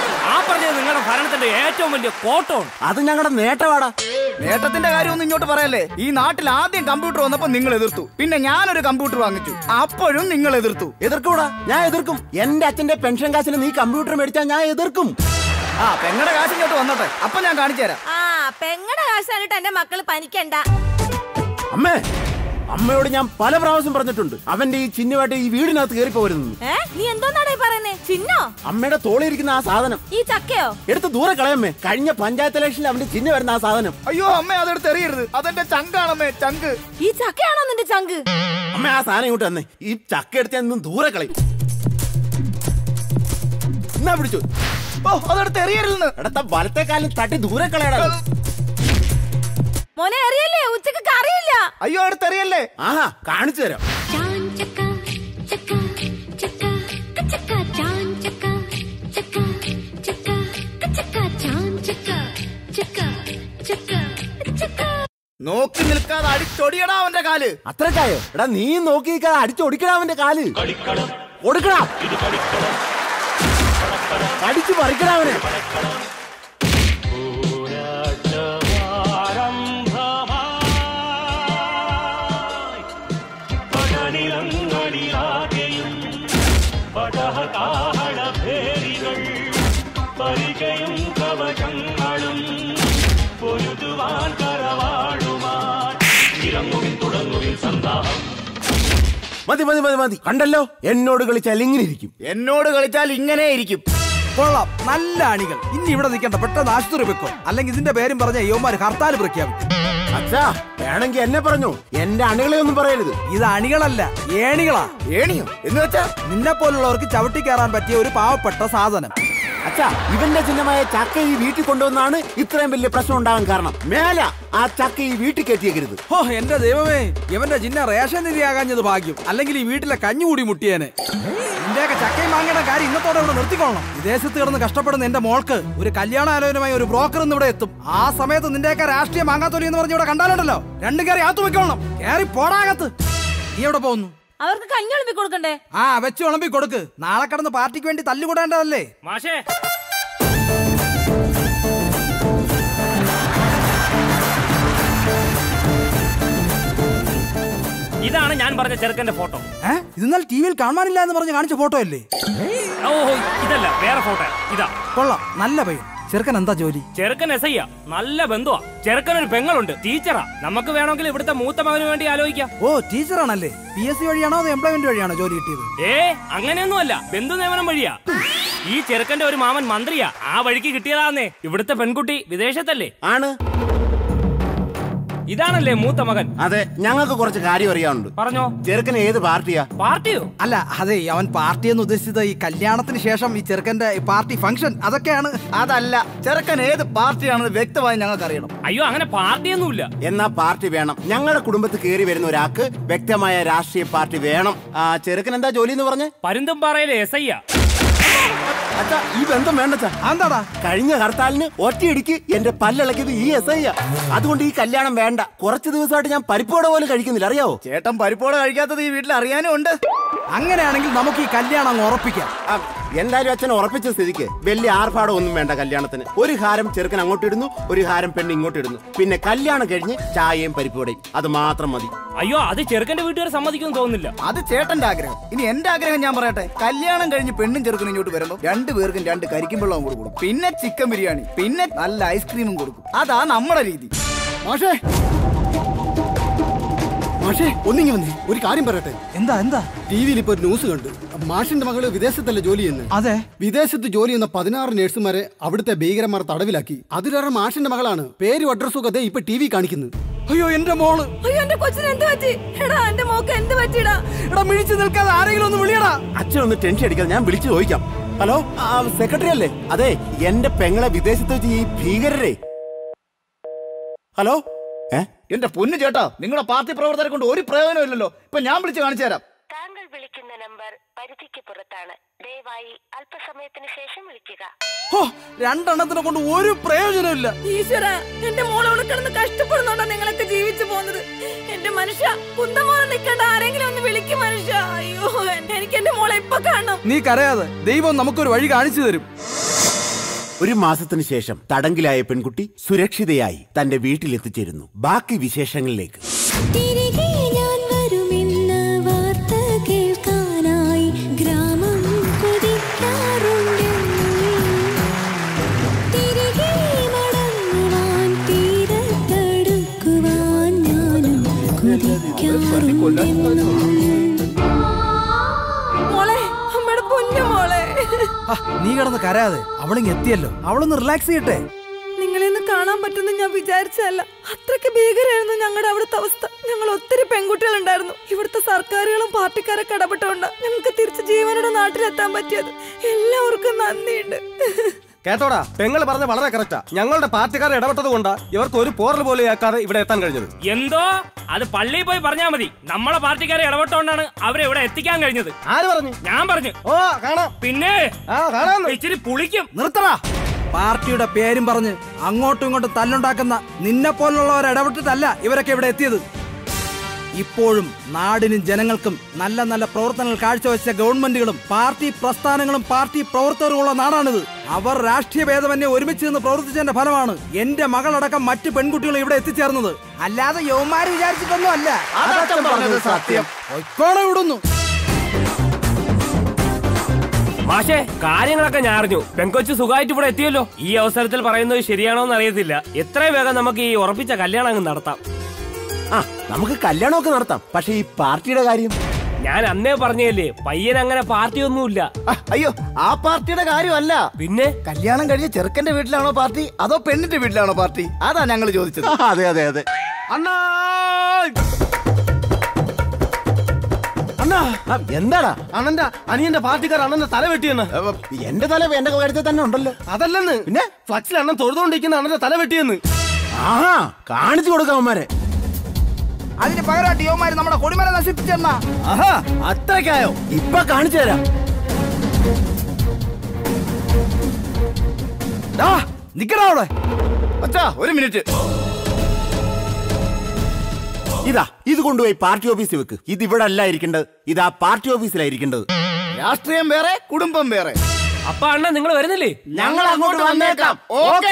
പറഞ്ഞത് നിങ്ങളുടെ ഭരണത്തിന്റെ ഏറ്റവും വലിയ കോട്ടമാണ്. അത് ഞങ്ങളുടെ നേട്ടമാടാ. നേട്ടത്തിന്റെ കാര്യമൊന്നും ഇങ്ങോട്ട് പറയല്ലേ. ഈ നാട്ടിൽ ആദ്യം കമ്പ്യൂട്ടർ വന്നപ്പോ നിങ്ങൾ എതിർത്തു. പിന്നെ ഞാനൊരു കമ്പ്യൂട്ടർ വാങ്ങിച്ചു, അപ്പോഴും നിങ്ങൾ എതിർത്തു. എതിർക്കൂടാ, ഞാൻ എതിർക്കും. എന്റെ അച്ഛന്റെ പെൻഷൻ കാശിന് നീ കമ്പ്യൂട്ടർ മേടിച്ചാൽ ഞാൻ എതിർക്കും. പെങ്ങടെ കാശ് ഇങ്ങോട്ട് വന്നോട്ടെ, അപ്പൊ ഞാൻ കാണിച്ചു തരാം. പെങ്ങടെ കാശ് കണ്ടിട്ട് എന്റെ മക്കള് പനിക്കണ്ട. അമ്മേ, അമ്മയോട് ഞാൻ പല പ്രാവശ്യം പറഞ്ഞിട്ടുണ്ട് അവന്റെ ഈ ചിഹ്നമായിട്ട് ഈ വീടിനകത്ത് കയറി പോരുന്നു. നീ എന്തോന്നാടേ പറയുന്നേ? ചിഹ്നോ? അമ്മയുടെ തോളിയിരിക്കുന്ന ആ സാധനം. ഈ ചക്കയോ? എടുത്ത് ദൂരെ കളയമ്മേ. കഴിഞ്ഞ പഞ്ചായത്ത് ഇലക്ഷനിൽ അവന്റെ ചിഹ്നം വരുന്ന ആ സാധനം. അയ്യോ അമ്മ, അതെടുത്ത് എറിയരുത്. അതെന്റെ ചങ്കാണമ്മേ, ചങ്ക്. ഈ ചക്കയാണോ നിന്റെ ചങ്ക്? അമ്മ, ആ സാധനം ഇങ്ങോട്ട് തന്നെ. ഈ ചക്ക എടുത്ത് ഞാൻ ദൂരെ കളയും. എന്നാ പിടിച്ചു. അതെടുത്ത് എറിയരുതെന്ന്. എടുത്ത വലത്തെ കാലിൽ തട്ടി ദൂരെ കളയടാ. മോനെ എറിയല്ലേ, ഉച്ചക്ക് കറിയില്ല. അയ്യോ, എടുത്ത് എറിയല്ലേ. ആഹാ, കാണിച്ചു തരാം. നോക്കി നിൽക്കാതെ അടിച്ചൊടിയടാ അവന്റെ കാല്. അത്രക്കായോ? എടാ നീ നോക്കി നിൽക്കാതെ അടിച്ചൊടിക്കടാ അവന്റെ കാല്. കൊടുക്കടാ, അടിച്ചു പറിക്കടാ അവനെ. മതി മതി മതി മതി. കണ്ടല്ലോ, എന്നോട് കളിച്ചാൽ ഇങ്ങനെ ഇരിക്കും. എന്നോട് കളിച്ചാൽ ഇങ്ങനെ ഇരിക്കും. കൊള്ളാം, നല്ല അണികൾ. ഇനി ഇവിടെ നിൽക്കണ്ട, പെട്ടെന്ന് ആശുപത്രി വെക്കോ. അല്ലെങ്കിൽ ഇതിന്റെ പേരും പറഞ്ഞ യുവമാര് ഹർത്താൽ പ്രഖ്യാപിക്കും. അച്ഛാ, വേണമെങ്കിൽ എന്നെ പറഞ്ഞു, എന്റെ അണികളെ ഒന്നും പറയരുത്. ഇത് അണികളല്ല, ഏണികളാ. ഏണിയോ എന്ന് വെച്ചാ? നിന്നെ പോലുള്ളവർക്ക് ചവിട്ടി കയറാൻ പറ്റിയ ഒരു പാവപ്പെട്ട സാധനം. അച്ഛാ, ഇവന്റെ ചിഹ്നമായ ചക്ക ഈ വീട്ടിൽ കൊണ്ടുവന്നാണ് ഇത്രയും വലിയ പ്രശ്നം ഉണ്ടാകാൻ കാരണം. മേല ആ ചക്ക ഈ വീട്ടിൽ കയറ്റിയേക്കരുത്. ഓ എന്റെ ദൈവമേ, ഇവന്റെ ചിഹ്നം റേഷൻ നിധിയാകാഞ്ഞത് ഭാഗ്യം. അല്ലെങ്കിൽ ഈ വീട്ടിലെ കഞ്ഞുകൂടി മുട്ടിയേനെ. ഇന്ത്യയൊക്കെ ചക്കയും മാങ്ങയുടെ കാര്യം ഇന്നത്തോടെ ഇവിടെ നിർത്തിക്കൊള്ളണം. വിദേശത്ത് കിടന്ന് കഷ്ടപ്പെടുന്ന എന്റെ മോൾക്ക് ഒരു കല്യാണാലോചനമായി ഒരു ബ്രോക്കർ ഇന്ന് ഇവിടെ എത്തും. ആ സമയത്ത് നിന്റെയൊക്കെ രാഷ്ട്രീയ മാങ്ങാത്തൊലി എന്ന് പറഞ്ഞ് ഇവിടെ കണ്ടാലുണ്ടല്ലോ, രണ്ടും കയറി ആത്തു വെക്കോളണം. കയറി പോടാകത്ത്. നീ എവിടെ പോകുന്നു? അവർക്ക് കഞ്ഞി വിളമ്പി കൊടുക്കണ്ടേ? വെച്ച് വിളമ്പി കൊടുക്ക്. നാളെ കിടന്ന് പാർട്ടിക്ക് വേണ്ടി തല്ലുകൂടേണ്ടതല്ലേ. മാഷേ, ഇതാണ് ഞാൻ പറഞ്ഞ ചെറുക്കന്റെ ഫോട്ടോ. ഇതെന്നാൽ ടി വിയിൽ കാണാനില്ല എന്ന് പറഞ്ഞ് കാണിച്ച ഫോട്ടോ അല്ലേ? ഓഹോ, ഇതല്ല, വേറെ ഫോട്ടോ. ഇതാ. കൊള്ളാം, നല്ല പയ്യൻ. ചെറുക്കൻ എന്താ ജോലി? ചെറുക്കൻ എസ് ഐ. നല്ല ബന്ധുവാ. ചെറുക്കനൊരു പെങ്ങളുണ്ട്, ടീച്ചറാ. നമുക്ക് വേണമെങ്കിൽ ഇവിടുത്തെ മൂത്ത മകന് വേണ്ടി ആലോചിക്കാം. ഓ, ടീച്ചറാണല്ലേ. PSC വഴിയാണോ അതോ എംപ്ലോയ്മെന്റ് വഴിയാണോ ജോലി കിട്ടിയത്? അങ്ങനെയൊന്നും അല്ല, ബന്ധു നിയമനം വഴിയാ. ഈ ചെറുക്കന്റെ ഒരു മാമൻ മന്ത്രിയാ, ആ വഴിക്ക് കിട്ടിയതാന്നേ. ഇവിടുത്തെ പെൺകുട്ടി വിദേശത്തല്ലേ? ആണ്. ഇതാണല്ലേ മൂത്ത മകൻ? അതെ, ഞങ്ങൾക്ക് കുറച്ച് കാര്യം അറിയാനുണ്ട്. പറഞ്ഞോ. ചെറുക്കൻ ഏത് പാർട്ടിയാ? പാർട്ടിയോ? അല്ല, അതെ, അവൻ പാർട്ടി എന്ന് ഉദ്ദേശിച്ചത് ഈ കല്യാണത്തിന് ശേഷം ഈ ചെറുക്കന്റെ പാർട്ടി ഫംഗ്ഷൻ അതൊക്കെയാണ്. അതല്ല, ചെറുക്കൻ ഏത് പാർട്ടിയാണെന്ന് വ്യക്തമായി ഞങ്ങൾക്ക് അറിയണം. അയ്യോ, അങ്ങനെ പാർട്ടിയൊന്നുമില്ല. എന്നാ പാർട്ടി വേണം. ഞങ്ങളുടെ കുടുംബത്തിൽ കയറി വരുന്ന ഒരാൾക്ക് വ്യക്തമായ രാഷ്ട്രീയ പാർട്ടി വേണം. ചെറുക്കൻ എന്താ ജോലി എന്ന് പറഞ്ഞ്? പരുന്തുംപാറയിലെ എസ് ഐ. അച്ഛാ, ഈ ബന്ധം വേണ്ട. എന്താടാ? കഴിഞ്ഞ ഹർത്താലിന് ഒറ്റയിടിക്ക് എന്റെ പല്ലിളക്കിയത് ഈ എസ് ഐ. അതുകൊണ്ട് ഈ കല്യാണം വേണ്ട. കുറച്ച് ദിവസമായിട്ട് ഞാൻ പരിപ്പോട പോലും കഴിക്കുന്നില്ല, അറിയാവോ? ചേട്ടൻ പരിപ്പോട കഴിക്കാത്തത് ഈ വീട്ടിൽ അറിയാനും ഉണ്ട്. അങ്ങനെയാണെങ്കിൽ നമുക്ക് ഈ കല്യാണം അങ്ങ് ഉറപ്പിക്കാം. എന്തായാലും അച്ഛൻ ഉറപ്പിച്ച സ്ഥിതിക്ക് വലിയ ആർഭാടം ഒന്നും വേണ്ട കല്യാണത്തിന്. ഒരു ഹാരം ചെറുക്കൻ അങ്ങോട്ട് ഇടുന്നു, ഒരു ഹാരം പെണ്ണ് ഇങ്ങോട്ട് ഇടുന്നു. പിന്നെ കല്യാണം കഴിഞ്ഞ് ചായയും പരിപ്പോടയും, അത് മാത്രം മതി. അയ്യോ, അത് ചെറുക്കന്റെ വീട്ടുകാർ സമ്മതിക്കുമെന്ന് തോന്നുന്നില്ല. അത് ചേട്ടന്റെ ആഗ്രഹം. ഇനി എന്റെ ആഗ്രഹം ഞാൻ പറയട്ടെ. കല്യാണം കഴിഞ്ഞ് പെണ്ണും ചെറുക്കനും ഇങ്ങോട്ട് വരുമ്പോൾ രണ്ടുപേർക്കും 2 കരിക്കും വെള്ളവും കൊടുക്കും. പിന്നെ ചിക്കൻ ബിരിയാണി, പിന്നെ നല്ല ഐസ്ക്രീമും കൊടുക്കും. അതാ നമ്മുടെ രീതി. മാഷേ, മാഷേ, ഒന്നിങ്ങി വന്നേ, ഒരു കാര്യം പറയട്ടെ. എന്താ? ടിവിയിൽ ഇപ്പൊ ന്യൂസ് കണ്ടു. മാഷിന്റെ മകള് വിദേശത്തല്ലേ ജോലി ചെയ്യുന്നത്? അതെ. വിദേശത്ത് ജോലി ചെയ്യുന്ന 16 നഴ്സുമാരെ അവിടുത്തെ ഭീകരന്മാർ തടവിലാക്കി. അതിലേറെ മാഷിന്റെ മകളാണ്. പേരും അഡ്രസ്സും ഒക്കെ ഇപ്പൊ TV കാണിക്കുന്നത്. അയ്യോ, എന്റെ മോള്. അയ്യോ, എന്റെ കൊച്ചിന് എന്ത് പറ്റി? എടാ, എന്റെ മോക്ക് എന്ത് പറ്റിടാ? എടാ, മിഴിച്ചു നിൽക്കാതെ ആരെങ്കിലും ഒന്ന് വിളിയടാ. അച്ഛൻ ഒന്ന് ടെൻഷൻ അടിക്കാതെ, ഞാൻ വിളിച്ചു ചോദിക്കാം. ഹലോ, സെക്രട്ടറി അല്ലേ? അതെ, എന്റെ പെങ്ങളെ വിദേശത്ത് വെച്ച് ഈ ഭീകരരെ. ഹലോ. എന്റെ പൊന്നു ചേട്ടാ, നിങ്ങളുടെ പാർട്ടി പ്രവർത്തകരെ കൊണ്ട് ഒരു പ്രയോജനം ഇല്ലല്ലോ. ഇപ്പൊ ഞാൻ വിളിച്ച് കാണിച്ചു തരാം. താങ്കൾ വിളിക്കുന്ന നമ്പർ പരിധിക്ക് പുറത്താണ്. ദയവായി അല്പസമയത്തിന് ശേഷം വിളിക്കുക. രണ്ടെണ്ണത്തിനെ കൊണ്ട് ഒരു പ്രയോജനമില്ല. ഈശ്വര, എന്റെ മോളെ കിടന്ന് കഷ്ടപ്പെടുന്നോണ്ടാ നിങ്ങളൊക്കെ ജീവിച്ചു പോകുന്നത്. എന്റെ മനുഷ്യ, കുന്തമോളെ നിൽക്കേണ്ട ആരെങ്കിലും ഒന്ന് വിളിക്കും മനുഷ്യ. അയ്യോ, എനിക്ക് എന്റെ മോളെ ഇപ്പൊ കാണണം. നീ കരയാതെ, ദൈവം നമുക്കൊരു വഴി കാണിച്ചു തരും. ഒരു മാസത്തിന് ശേഷം തടങ്കിലായ പെൺകുട്ടി സുരക്ഷിതയായി തന്റെ വീട്ടിലെത്തിച്ചേരുന്നു. ബാക്കി വിശേഷങ്ങളിലേക്ക്. തിരികെ ഞാൻ വരുമെന്ന വാർത്ത കേൾക്കാനായി ഗ്രാമം കൊതിക്കാറുണ്ട്. തിരികെ മടങ്ങുവാൻ തീരത്തടുക്കുവാൻ ഞാനും കൊതിക്കാറുണ്ട്. മോളെ, അമ്മയുടെ പൊന്നു മോളെ. നീ കിടന്ന് കരയാതെ, അവളിങ് എത്തിയല്ലോ, അവളൊന്ന് റിലാക്സ് ചെയ്യട്ടെ. നിങ്ങളെന്ന് കാണാൻ പറ്റുന്ന ഞാൻ വിചാരിച്ചല്ല. അത്രയ്ക്ക് ഭീകരമായിരുന്നു ഞങ്ങളുടെ അവിടുത്തെ അവസ്ഥ. ഞങ്ങൾ ഒത്തിരി പെൺകുട്ടികളുണ്ടായിരുന്നു. ഇവിടുത്തെ സർക്കാരുകളും പാർട്ടിക്കാരൊക്കെ ഇടപെട്ടുകൊണ്ട് ഞങ്ങൾക്ക് തിരിച്ച് ജീവനോടെ നാട്ടിലെത്താൻ പറ്റിയത്. എല്ലാവർക്കും നന്ദിയുണ്ട്. കേട്ടോടാ, പെങ്ങൾ പറഞ്ഞ വളരെ കറക്റ്റാ. ഞങ്ങളുടെ പാർട്ടിക്കാരെ ഇടപെട്ടത് കൊണ്ടാ ഇവർക്ക് ഒരു പോറൽ പോലെ ആക്കാതെ ഇവിടെ എത്താൻ കഴിഞ്ഞത്. എന്തോ അത് പള്ളിയിൽ പോയി പറഞ്ഞാ മതി. നമ്മളെ പാർട്ടിക്കാരെ ഇടപെട്ടോണ്ടാണ് അവരെ ഇവിടെ എത്തിക്കാൻ കഴിഞ്ഞത്. ആര് പറഞ്ഞു? ഞാൻ പറഞ്ഞു. ഓ കാണാം. പിന്നെ കാണാം. ഇച്ചിരി പുളിക്കും. നിർത്തടാ. പാർട്ടിയുടെ പേരും പറഞ്ഞ് അങ്ങോട്ടും ഇങ്ങോട്ടും തല്ലുണ്ടാക്കുന്ന നിന്നെ പോലുള്ളവർ ഇടപെട്ടിട്ടല്ല ഇവരൊക്കെ ഇവിടെ എത്തിയത്. ഇപ്പോഴും നാടിനും ജനങ്ങൾക്കും നല്ല നല്ല പ്രവർത്തനങ്ങൾ കാഴ്ചവെച്ച ഗവൺമെന്റുകളും പാർട്ടി പ്രസ്ഥാനങ്ങളും പാർട്ടി പ്രവർത്തകരുമുള്ള നാടാണിത്. അവർ രാഷ്ട്രീയ ഭേദമന്യേ ഒരുമിച്ച് നിന്ന് പ്രവർത്തിച്ചതിന്റെ ഫലമാണ് എന്റെ മകളടക്കം മറ്റു പെൺകുട്ടികളും ഇവിടെ എത്തിച്ചേർന്നത്. അല്ലാതെ യൗമാര് വിചാരിച്ചിട്ടൊന്നും അല്ല. സത്യം. വിടുന്നു. മാഷേ, കാര്യങ്ങളൊക്കെ ഞാൻ അറിഞ്ഞു. പെൺകൊച്ചു സുഖമായിട്ട് ഇവിടെ എത്തിയല്ലോ. ഈ അവസരത്തിൽ പറയുന്നത് ശരിയാണോന്ന് അറിയത്തില്ല. എത്രയും വേഗം നമുക്ക് ഈ ഉറപ്പിച്ച കല്യാണം അങ്ങ് നടത്താം. നമുക്ക് കല്യാണമൊക്കെ നടത്താം. പക്ഷെ ഈ പാർട്ടിയുടെ കാര്യം ഞാൻ അന്നേ പറഞ്ഞല്ലേ, പയ്യൻ അങ്ങനെ പാർട്ടിയൊന്നുമില്ല. അയ്യോ, ആ പാർട്ടിയുടെ കാര്യമല്ല. പിന്നെ കല്യാണം കഴിഞ്ഞ ചെറുക്കന്റെ വീട്ടിലാണോ പാർട്ടി അതോ പെണ്ണിന്റെ വീട്ടിലാണോ പാർട്ടി? അതാ ഞങ്ങൾ ചോദിച്ചത്. അതെ അതെ അതെ. അണ്ണാ എന്താടാ? അണ്ണന്റെ അനിയന്റെ പാർട്ടിക്കാർ അണ്ണന്റെ തല വെട്ടിയെന്ന്. എന്റെ തല എന്റെ കാര്യത്തിൽ തന്നെ ഉണ്ടല്ലോ. അതല്ലെന്ന്, പിന്നെ ഫ്ലക്സിൽ അണ്ണൻ തൊഴുതുകൊണ്ടിരിക്കുന്ന അണ്ണന്റെ തല വെട്ടിയെന്ന്. ആഹാ, കാണിച്ചു കൊടുക്കാം അവന്മാരെ. അതിന് പകരമായിട്ട് യോമാര് നമ്മുടെ കൊടിമല നശിപ്പിച്ചെന്നാ. ആഹാ, അത്രയ്ക്കായോ? ഇപ്പൊ കാണിച്ചു തരാം. നിക്കടാ അവിടെ. അച്ഛാ, ഒരു മിനിറ്റ്. ഇതാ, ഇത് കൊണ്ടുപോയി പാർട്ടി ഓഫീസിൽ വെക്ക്. ഇത് ഇവിടെ അല്ല ഇരിക്കേണ്ടത്, ഇത് ആ പാർട്ടി ഓഫീസിലായിരിക്കേണ്ടത്. രാഷ്ട്രീയം വേറെ, കുടുംബം വേറെ. അപ്പൊ അണ്ണൻ നിങ്ങൾ വരുന്നില്ലേ? ഞങ്ങൾ അങ്ങോട്ട് വന്നേക്കാം. ഓക്കേ.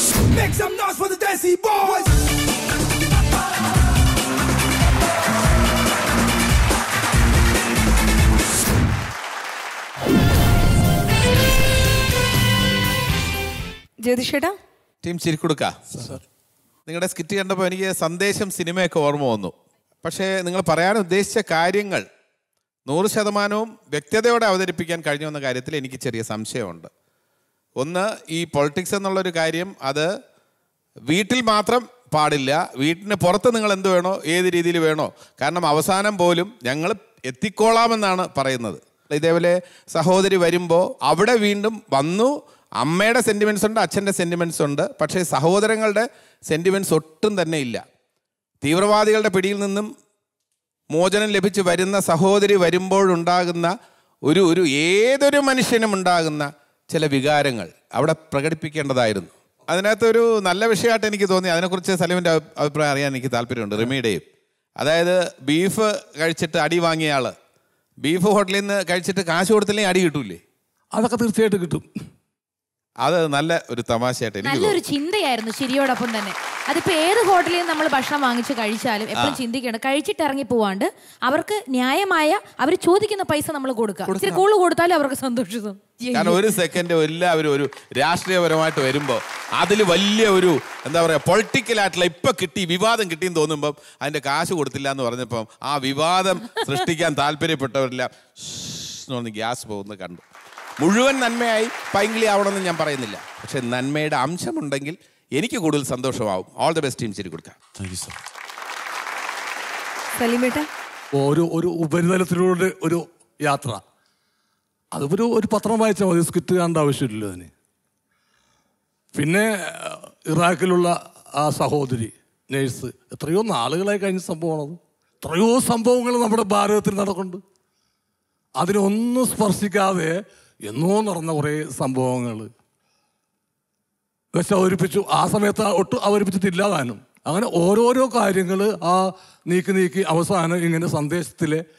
ജ്യോതിഷേട്ടാ, ടീം ചിരിക്കൊടുക്ക. നിങ്ങളുടെ സ്കിറ്റ് കണ്ടപ്പോൾ എനിക്ക് സന്ദേശം സിനിമയൊക്കെ ഓർമ്മ വന്നു. പക്ഷേ നിങ്ങൾ പറയാൻ ഉദ്ദേശിച്ച കാര്യങ്ങൾ 100% വ്യക്തതയോടെ അവതരിപ്പിക്കാൻ കഴിഞ്ഞു എന്ന കാര്യത്തിൽ എനിക്ക് ചെറിയ സംശയമുണ്ട്. ഒന്ന്, ഈ പൊളിറ്റിക്സ് എന്നുള്ളൊരു കാര്യം അത് വീട്ടിൽ മാത്രം പാടില്ല, വീട്ടിന് പുറത്ത് നിങ്ങൾ എന്ത് വേണോ ഏത് രീതിയിൽ വേണോ. കാരണം അവസാനം പോലും ഞങ്ങൾ എത്തിക്കോളാമെന്നാണ് പറയുന്നത്. ഇതേപോലെ സഹോദരി വരുമ്പോൾ അവിടെ വീണ്ടും വന്നു, അമ്മയുടെ സെൻറ്റിമെൻറ്റ്സ് ഉണ്ട്, അച്ഛൻ്റെ സെൻറ്റിമെൻറ്റ്സ് ഉണ്ട്. പക്ഷേ സഹോദരങ്ങളുടെ സെൻറ്റിമെൻറ്റ്സ് ഒട്ടും തന്നെ ഇല്ല. തീവ്രവാദികളുടെ പിടിയിൽ നിന്നും മോചനം ലഭിച്ച് വരുന്ന സഹോദരി വരുമ്പോഴുണ്ടാകുന്ന ഒരു ഏതൊരു മനുഷ്യനും ഉണ്ടാകുന്ന ചില വികാരങ്ങൾ അവിടെ പ്രകടിപ്പിക്കേണ്ടതായിരുന്നു. അതിനകത്തൊരു നല്ല വിഷയമായിട്ട് എനിക്ക് തോന്നി. അതിനെക്കുറിച്ച് സലീമിൻ്റെ അഭിപ്രായം അറിയാൻ എനിക്ക് താല്പര്യമുണ്ട്. റിമിയുടെയും. അതായത് ബീഫ് കഴിച്ചിട്ട് അടി വാങ്ങിയ ആൾ ബീഫ് ഹോട്ടലിൽ നിന്ന് കഴിച്ചിട്ട് കാശ് കൊടുത്തില്ലെങ്കിൽ അടി കിട്ടൂലേ? അതൊക്കെ തീർച്ചയായിട്ടും കിട്ടും. അത് നല്ല ഒരു തമാശയായിട്ട് എനിക്ക് നല്ലൊരു ചിന്തയായിരുന്നു ശരിയോടൊപ്പം തന്നെ. അതിപ്പോ ഏത് ഹോട്ടലിൽ നിന്ന് നമ്മൾ ഭക്ഷണം വാങ്ങിച്ച് കഴിച്ചാലും എപ്പോഴും ചിന്തിക്കണം, കഴിച്ചിട്ട് ഇറങ്ങി പോവാണ്ട് അവർക്ക് ന്യായമായ അവർ ചോദിക്കുന്ന പൈസ നമ്മൾ കൊടുക്കുക. ഇച്ചിരി കൂടുതൽ കൊടുത്താലും അവർക്ക് സന്തോഷം. കാരണം ഒരു സെക്കൻഡ് എല്ലാവരും ഒരു രാഷ്ട്രീയപരമായിട്ട് വരുമ്പോൾ അതിൽ വലിയ ഒരു എന്താ പറയുക പൊളിറ്റിക്കലായിട്ടുള്ള ഇപ്പം കിട്ടി വിവാദം കിട്ടിയെന്ന് തോന്നുമ്പം അതിൻ്റെ കാശ് കൊടുത്തില്ല എന്ന് പറഞ്ഞപ്പം ആ വിവാദം സൃഷ്ടിക്കാൻ താല്പര്യപ്പെട്ടവരെല്ലാം ഗ്യാസ് പോകുന്നത് കണ്ടു. മുഴുവൻ നന്മയായി പൈങ്കിളി ആവണമെന്ന് ഞാൻ പറയുന്നില്ല, പക്ഷെ നന്മയുടെ അംശമുണ്ടെങ്കിൽ എനിക്ക് കൂടുതൽ സന്തോഷമാവും. All the best team. ശരി കൊടുക്കാം. ഒരു ഉപരിതലത്തിലൂടെ ഒരു യാത്ര, ഒരു പത്രം വായിച്ചാൽ മതി, സ്കിറ്റ് കാണേണ്ട ആവശ്യമില്ല അതിന്. പിന്നെ ഇറാഖിലുള്ള ആ സഹോദരി നേഴ്സ്, എത്രയോ നാളുകളായി കഴിഞ്ഞ സംഭവമാണത്. എത്രയോ സംഭവങ്ങൾ നമ്മുടെ ഭാരതത്തിൽ നടക്കുന്നുണ്ട്. അതിനൊന്നും സ്പർശിക്കാതെ എന്നോ നടന്ന കുറേ സംഭവങ്ങൾ വെച്ച് അവതരിപ്പിച്ചു. ആ സമയത്ത് ഒട്ടും അവതരിപ്പിച്ചിട്ടില്ല താനും. അങ്ങനെ ഓരോരോ കാര്യങ്ങൾ ആ നീക്കി അവസാനം ഇങ്ങനെ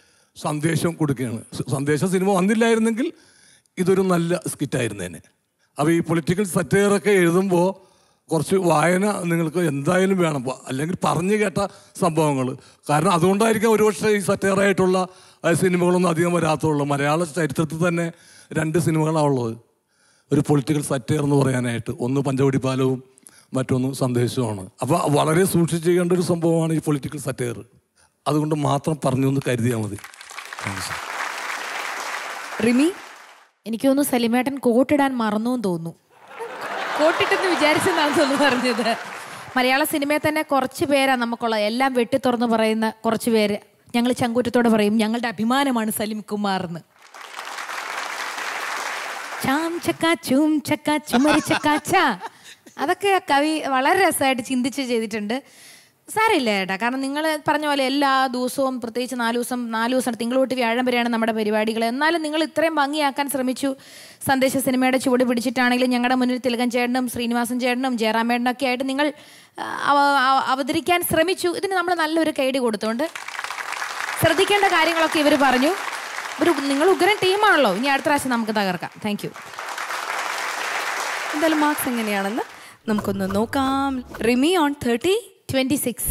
സന്ദേശം കൊടുക്കുകയാണ്. സന്ദേശ സിനിമ വന്നില്ലായിരുന്നെങ്കിൽ ഇതൊരു നല്ല സ്കിറ്റായിരുന്നേനെ. അപ്പോൾ ഈ പൊളിറ്റിക്കൽ സറ്റയറൊക്കെ എഴുതുമ്പോൾ കുറച്ച് വായന നിങ്ങൾക്ക് എന്തായാലും വേണം, അല്ലെങ്കിൽ പറഞ്ഞു കേട്ട സംഭവങ്ങൾ. കാരണം അതുകൊണ്ടായിരിക്കും ഒരുപക്ഷെ ഈ സറ്റയറായിട്ടുള്ള സിനിമകളൊന്നും അധികം വരാത്തുള്ളൂ. മലയാള ചരിത്രത്തിൽ തന്നെ 2 സിനിമകളാണ് ഉള്ളത് ഒരു പൊളിറ്റിക്കൽ സറ്റയർ എന്ന് പറയാനായിട്ട്. ഒന്ന് പഞ്ചവടി പാലവും മറ്റൊന്ന് സന്ദേശവുമാണ്. അപ്പോൾ വളരെ സൂക്ഷിച്ച് ചെയ്യേണ്ട ഒരു സംഭവമാണ് ഈ പൊളിറ്റിക്കൽ സറ്റയർ. അതുകൊണ്ട് മാത്രം പറഞ്ഞു എന്ന് കരുതിയാൽ മതി. റിമി, എനിക്ക് തോന്നുന്നു സലിമേട്ടൻ കോട്ടിടാൻ മറന്നു തോന്നുന്നു. കോട്ടിട്ടെന്ന് വിചാരിച്ചെന്നാണ് തോന്നുന്നു പറഞ്ഞത്. മലയാള സിനിമയിൽ തന്നെ കുറച്ച് പേരാണ് നമുക്കുള്ള, എല്ലാം വെട്ടി തുറന്ന് പറയുന്ന കുറച്ച് പേര്. ഞങ്ങൾ ചങ്കൂറ്റത്തോടെ പറയും ഞങ്ങളുടെ അഭിമാനമാണ് സലിം കുമാർ എന്ന്. ചാം ചക്ക ചൂം ചക്ക ചുമരി ചക്കാച്ച, അതൊക്കെ കവി വളരെ രസമായിട്ട് ചിന്തിച്ച് ചെയ്തിട്ടുണ്ട്. സാരമില്ല ചേട്ടാ, കാരണം നിങ്ങൾ പറഞ്ഞ പോലെ എല്ലാ ദിവസവും, പ്രത്യേകിച്ച് 4 ദിവസം തിങ്കൾ തൊട്ട് വ്യാഴം വരെയാണ് നമ്മുടെ പരിപാടികൾ. എന്നാലും നിങ്ങൾ ഇത്രയും ഭംഗിയാക്കാൻ ശ്രമിച്ചു. സന്ദേശ സിനിമയുടെ ചുവട് പിടിച്ചിട്ടാണെങ്കിലും ഞങ്ങളുടെ മുന്നിൽ തിലകൻ ചേട്ടനും ശ്രീനിവാസൻ ചേട്ടനും ജയറാമേട്ടനൊക്കെ ആയിട്ട് നിങ്ങൾ അവതരിക്കാൻ ശ്രമിച്ചു. ഇതിന് നമ്മൾ നല്ലൊരു കൈഡി കൊടുത്തുകൊണ്ട് ശ്രദ്ധിക്കേണ്ട കാര്യങ്ങളൊക്കെ ഇവർ പറഞ്ഞു. നിങ്ങൾ ഉഗ്രൻ ടീമാണല്ലോ. ഇനി അടുത്ത പ്രാവശ്യം നമുക്ക് തകർക്കാം. Thank you. എന്തായാലും മാർക്സ് എങ്ങനെയാണെന്ന് നമുക്കൊന്ന് നോക്കാം. റിമി ഓൺ 30, 26.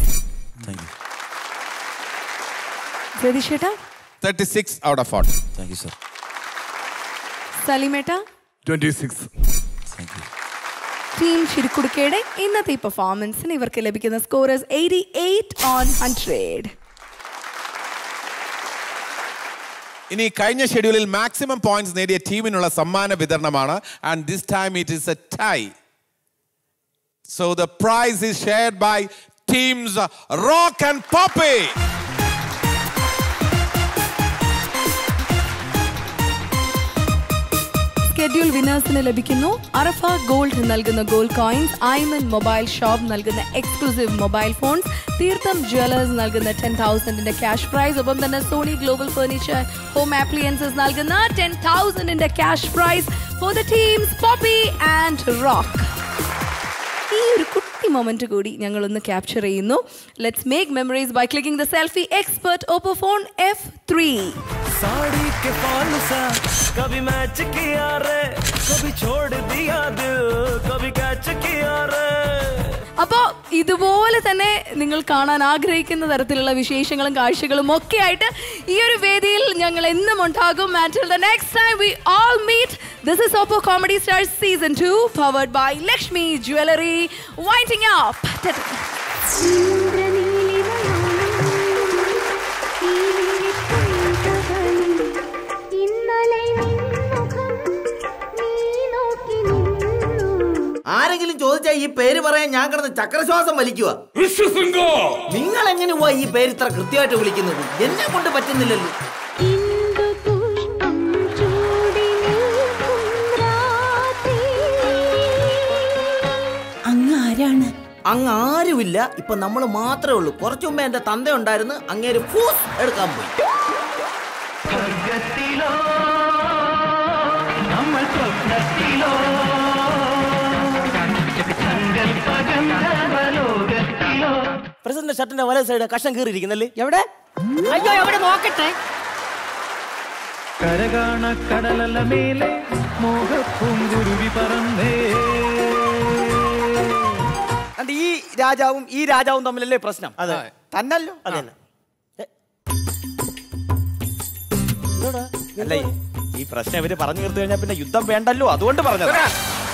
ജഗദീഷേട്ടാ 36 out of 40. Thank you, sir. സലിമേട്ടാ 26. ടീം ശിരിക്കുടുക്കയുടെ ഇന്നത്തെ പെർഫോമൻസിന് ഇവർക്ക് ലഭിക്കുന്ന സ്കോറേഴ്സ് 88 on 100. ഇനി കഴിഞ്ഞ ഷെഡ്യൂളിൽ മാക്സിമം പോയിന്റ്സ് നേടിയ ടീമിനുള്ള സമ്മാന വിതരണമാണ്. And this time it is a tie. So the prize is shared by teams Rock and Poppy. Schedule വിന്നേഴ്സിന് ലഭിക്കുന്നു അറഫ ഗോൾഡ് നൽകുന്ന gold coins, Aiman mobile shop നൽകുന്ന exclusive mobile phones, Theertham jewellers നൽകുന്ന 10,000 ക്യാഷ് പ്രൈസ്, ഒപ്പം തന്നെ Sony global furniture home appliances നൽകുന്ന 10,000 cash prize for the teams Poppy and Rock. ഈ ഒരു കുട്ടി മൊമെന്റ് കൂടി ഞങ്ങളൊന്ന് ക്യാപ്ചർ ചെയ്യുന്നു. Let's make memories by clicking the selfie expert Oppo phone F3. Sari के फॉल सा कभी मैच किया रे, कभी छोड़ दिया दिल, कभी कैच किया रे. അപ്പോ ഇതുപോലെ തന്നെ നിങ്ങൾ കാണാൻ ആഗ്രഹിക്കുന്ന തരത്തിലുള്ള വിശേഷങ്ങളും കാഴ്ചകളും ഒക്കെ ആയിട്ട് ഈ ഒരു വേദിയിൽ ഞങ്ങൾ എന്നും ഉണ്ടാകും. Until the next time we all meet, this is Oppo Comedy Stars Season 2 powered by Lakshmi Jewelry, winding up. ആരെങ്കിലും ചോദിച്ചാൽ ഈ പേര് പറയാൻ ഞാൻ കിടന്ന് ചക്രശ്വാസം വലിക്കുക. നിങ്ങൾ എങ്ങനെ പോവാ ഈ പേര് ഇത്ര കൃത്യമായിട്ട് വിളിക്കുന്നത്? എന്നെ കൊണ്ട് പറ്റുന്നില്ലല്ലോ. അങ്ങ് ആരാണ്? അങ്ങ് ആരുമില്ല, ഇപ്പൊ നമ്മൾ മാത്രമേ ഉള്ളൂ. കുറച്ചു മുമ്പേ എന്റെ തന്ത ഉണ്ടായിരുന്നു, അങ്ങേര് ഫൂസ് എടുക്കാൻ പോയി. പ്രസിഡന്റ് ഷർട്ടിന്റെ വല സൈഡ് കഷം കീറിയിരിക്കുന്നല്ലേ? എവിടെ? അയ്യോ, എവിടെ നോക്കട്ടെ. കരകാണ കടലല മേലെ മോഹപ്പൂങ്കുരുവി പറന്നേ. ഈ രാജാവും തമ്മിലല്ലേ പ്രശ്നം? അതെ തന്നല്ലോ. അതെ അല്ല, ഈ പ്രശ്നം ഇവര് പറഞ്ഞു തീർത്തു കഴിഞ്ഞാൽ പിന്നെ യുദ്ധം വേണ്ടല്ലോ, അതുകൊണ്ട് പറഞ്ഞത്.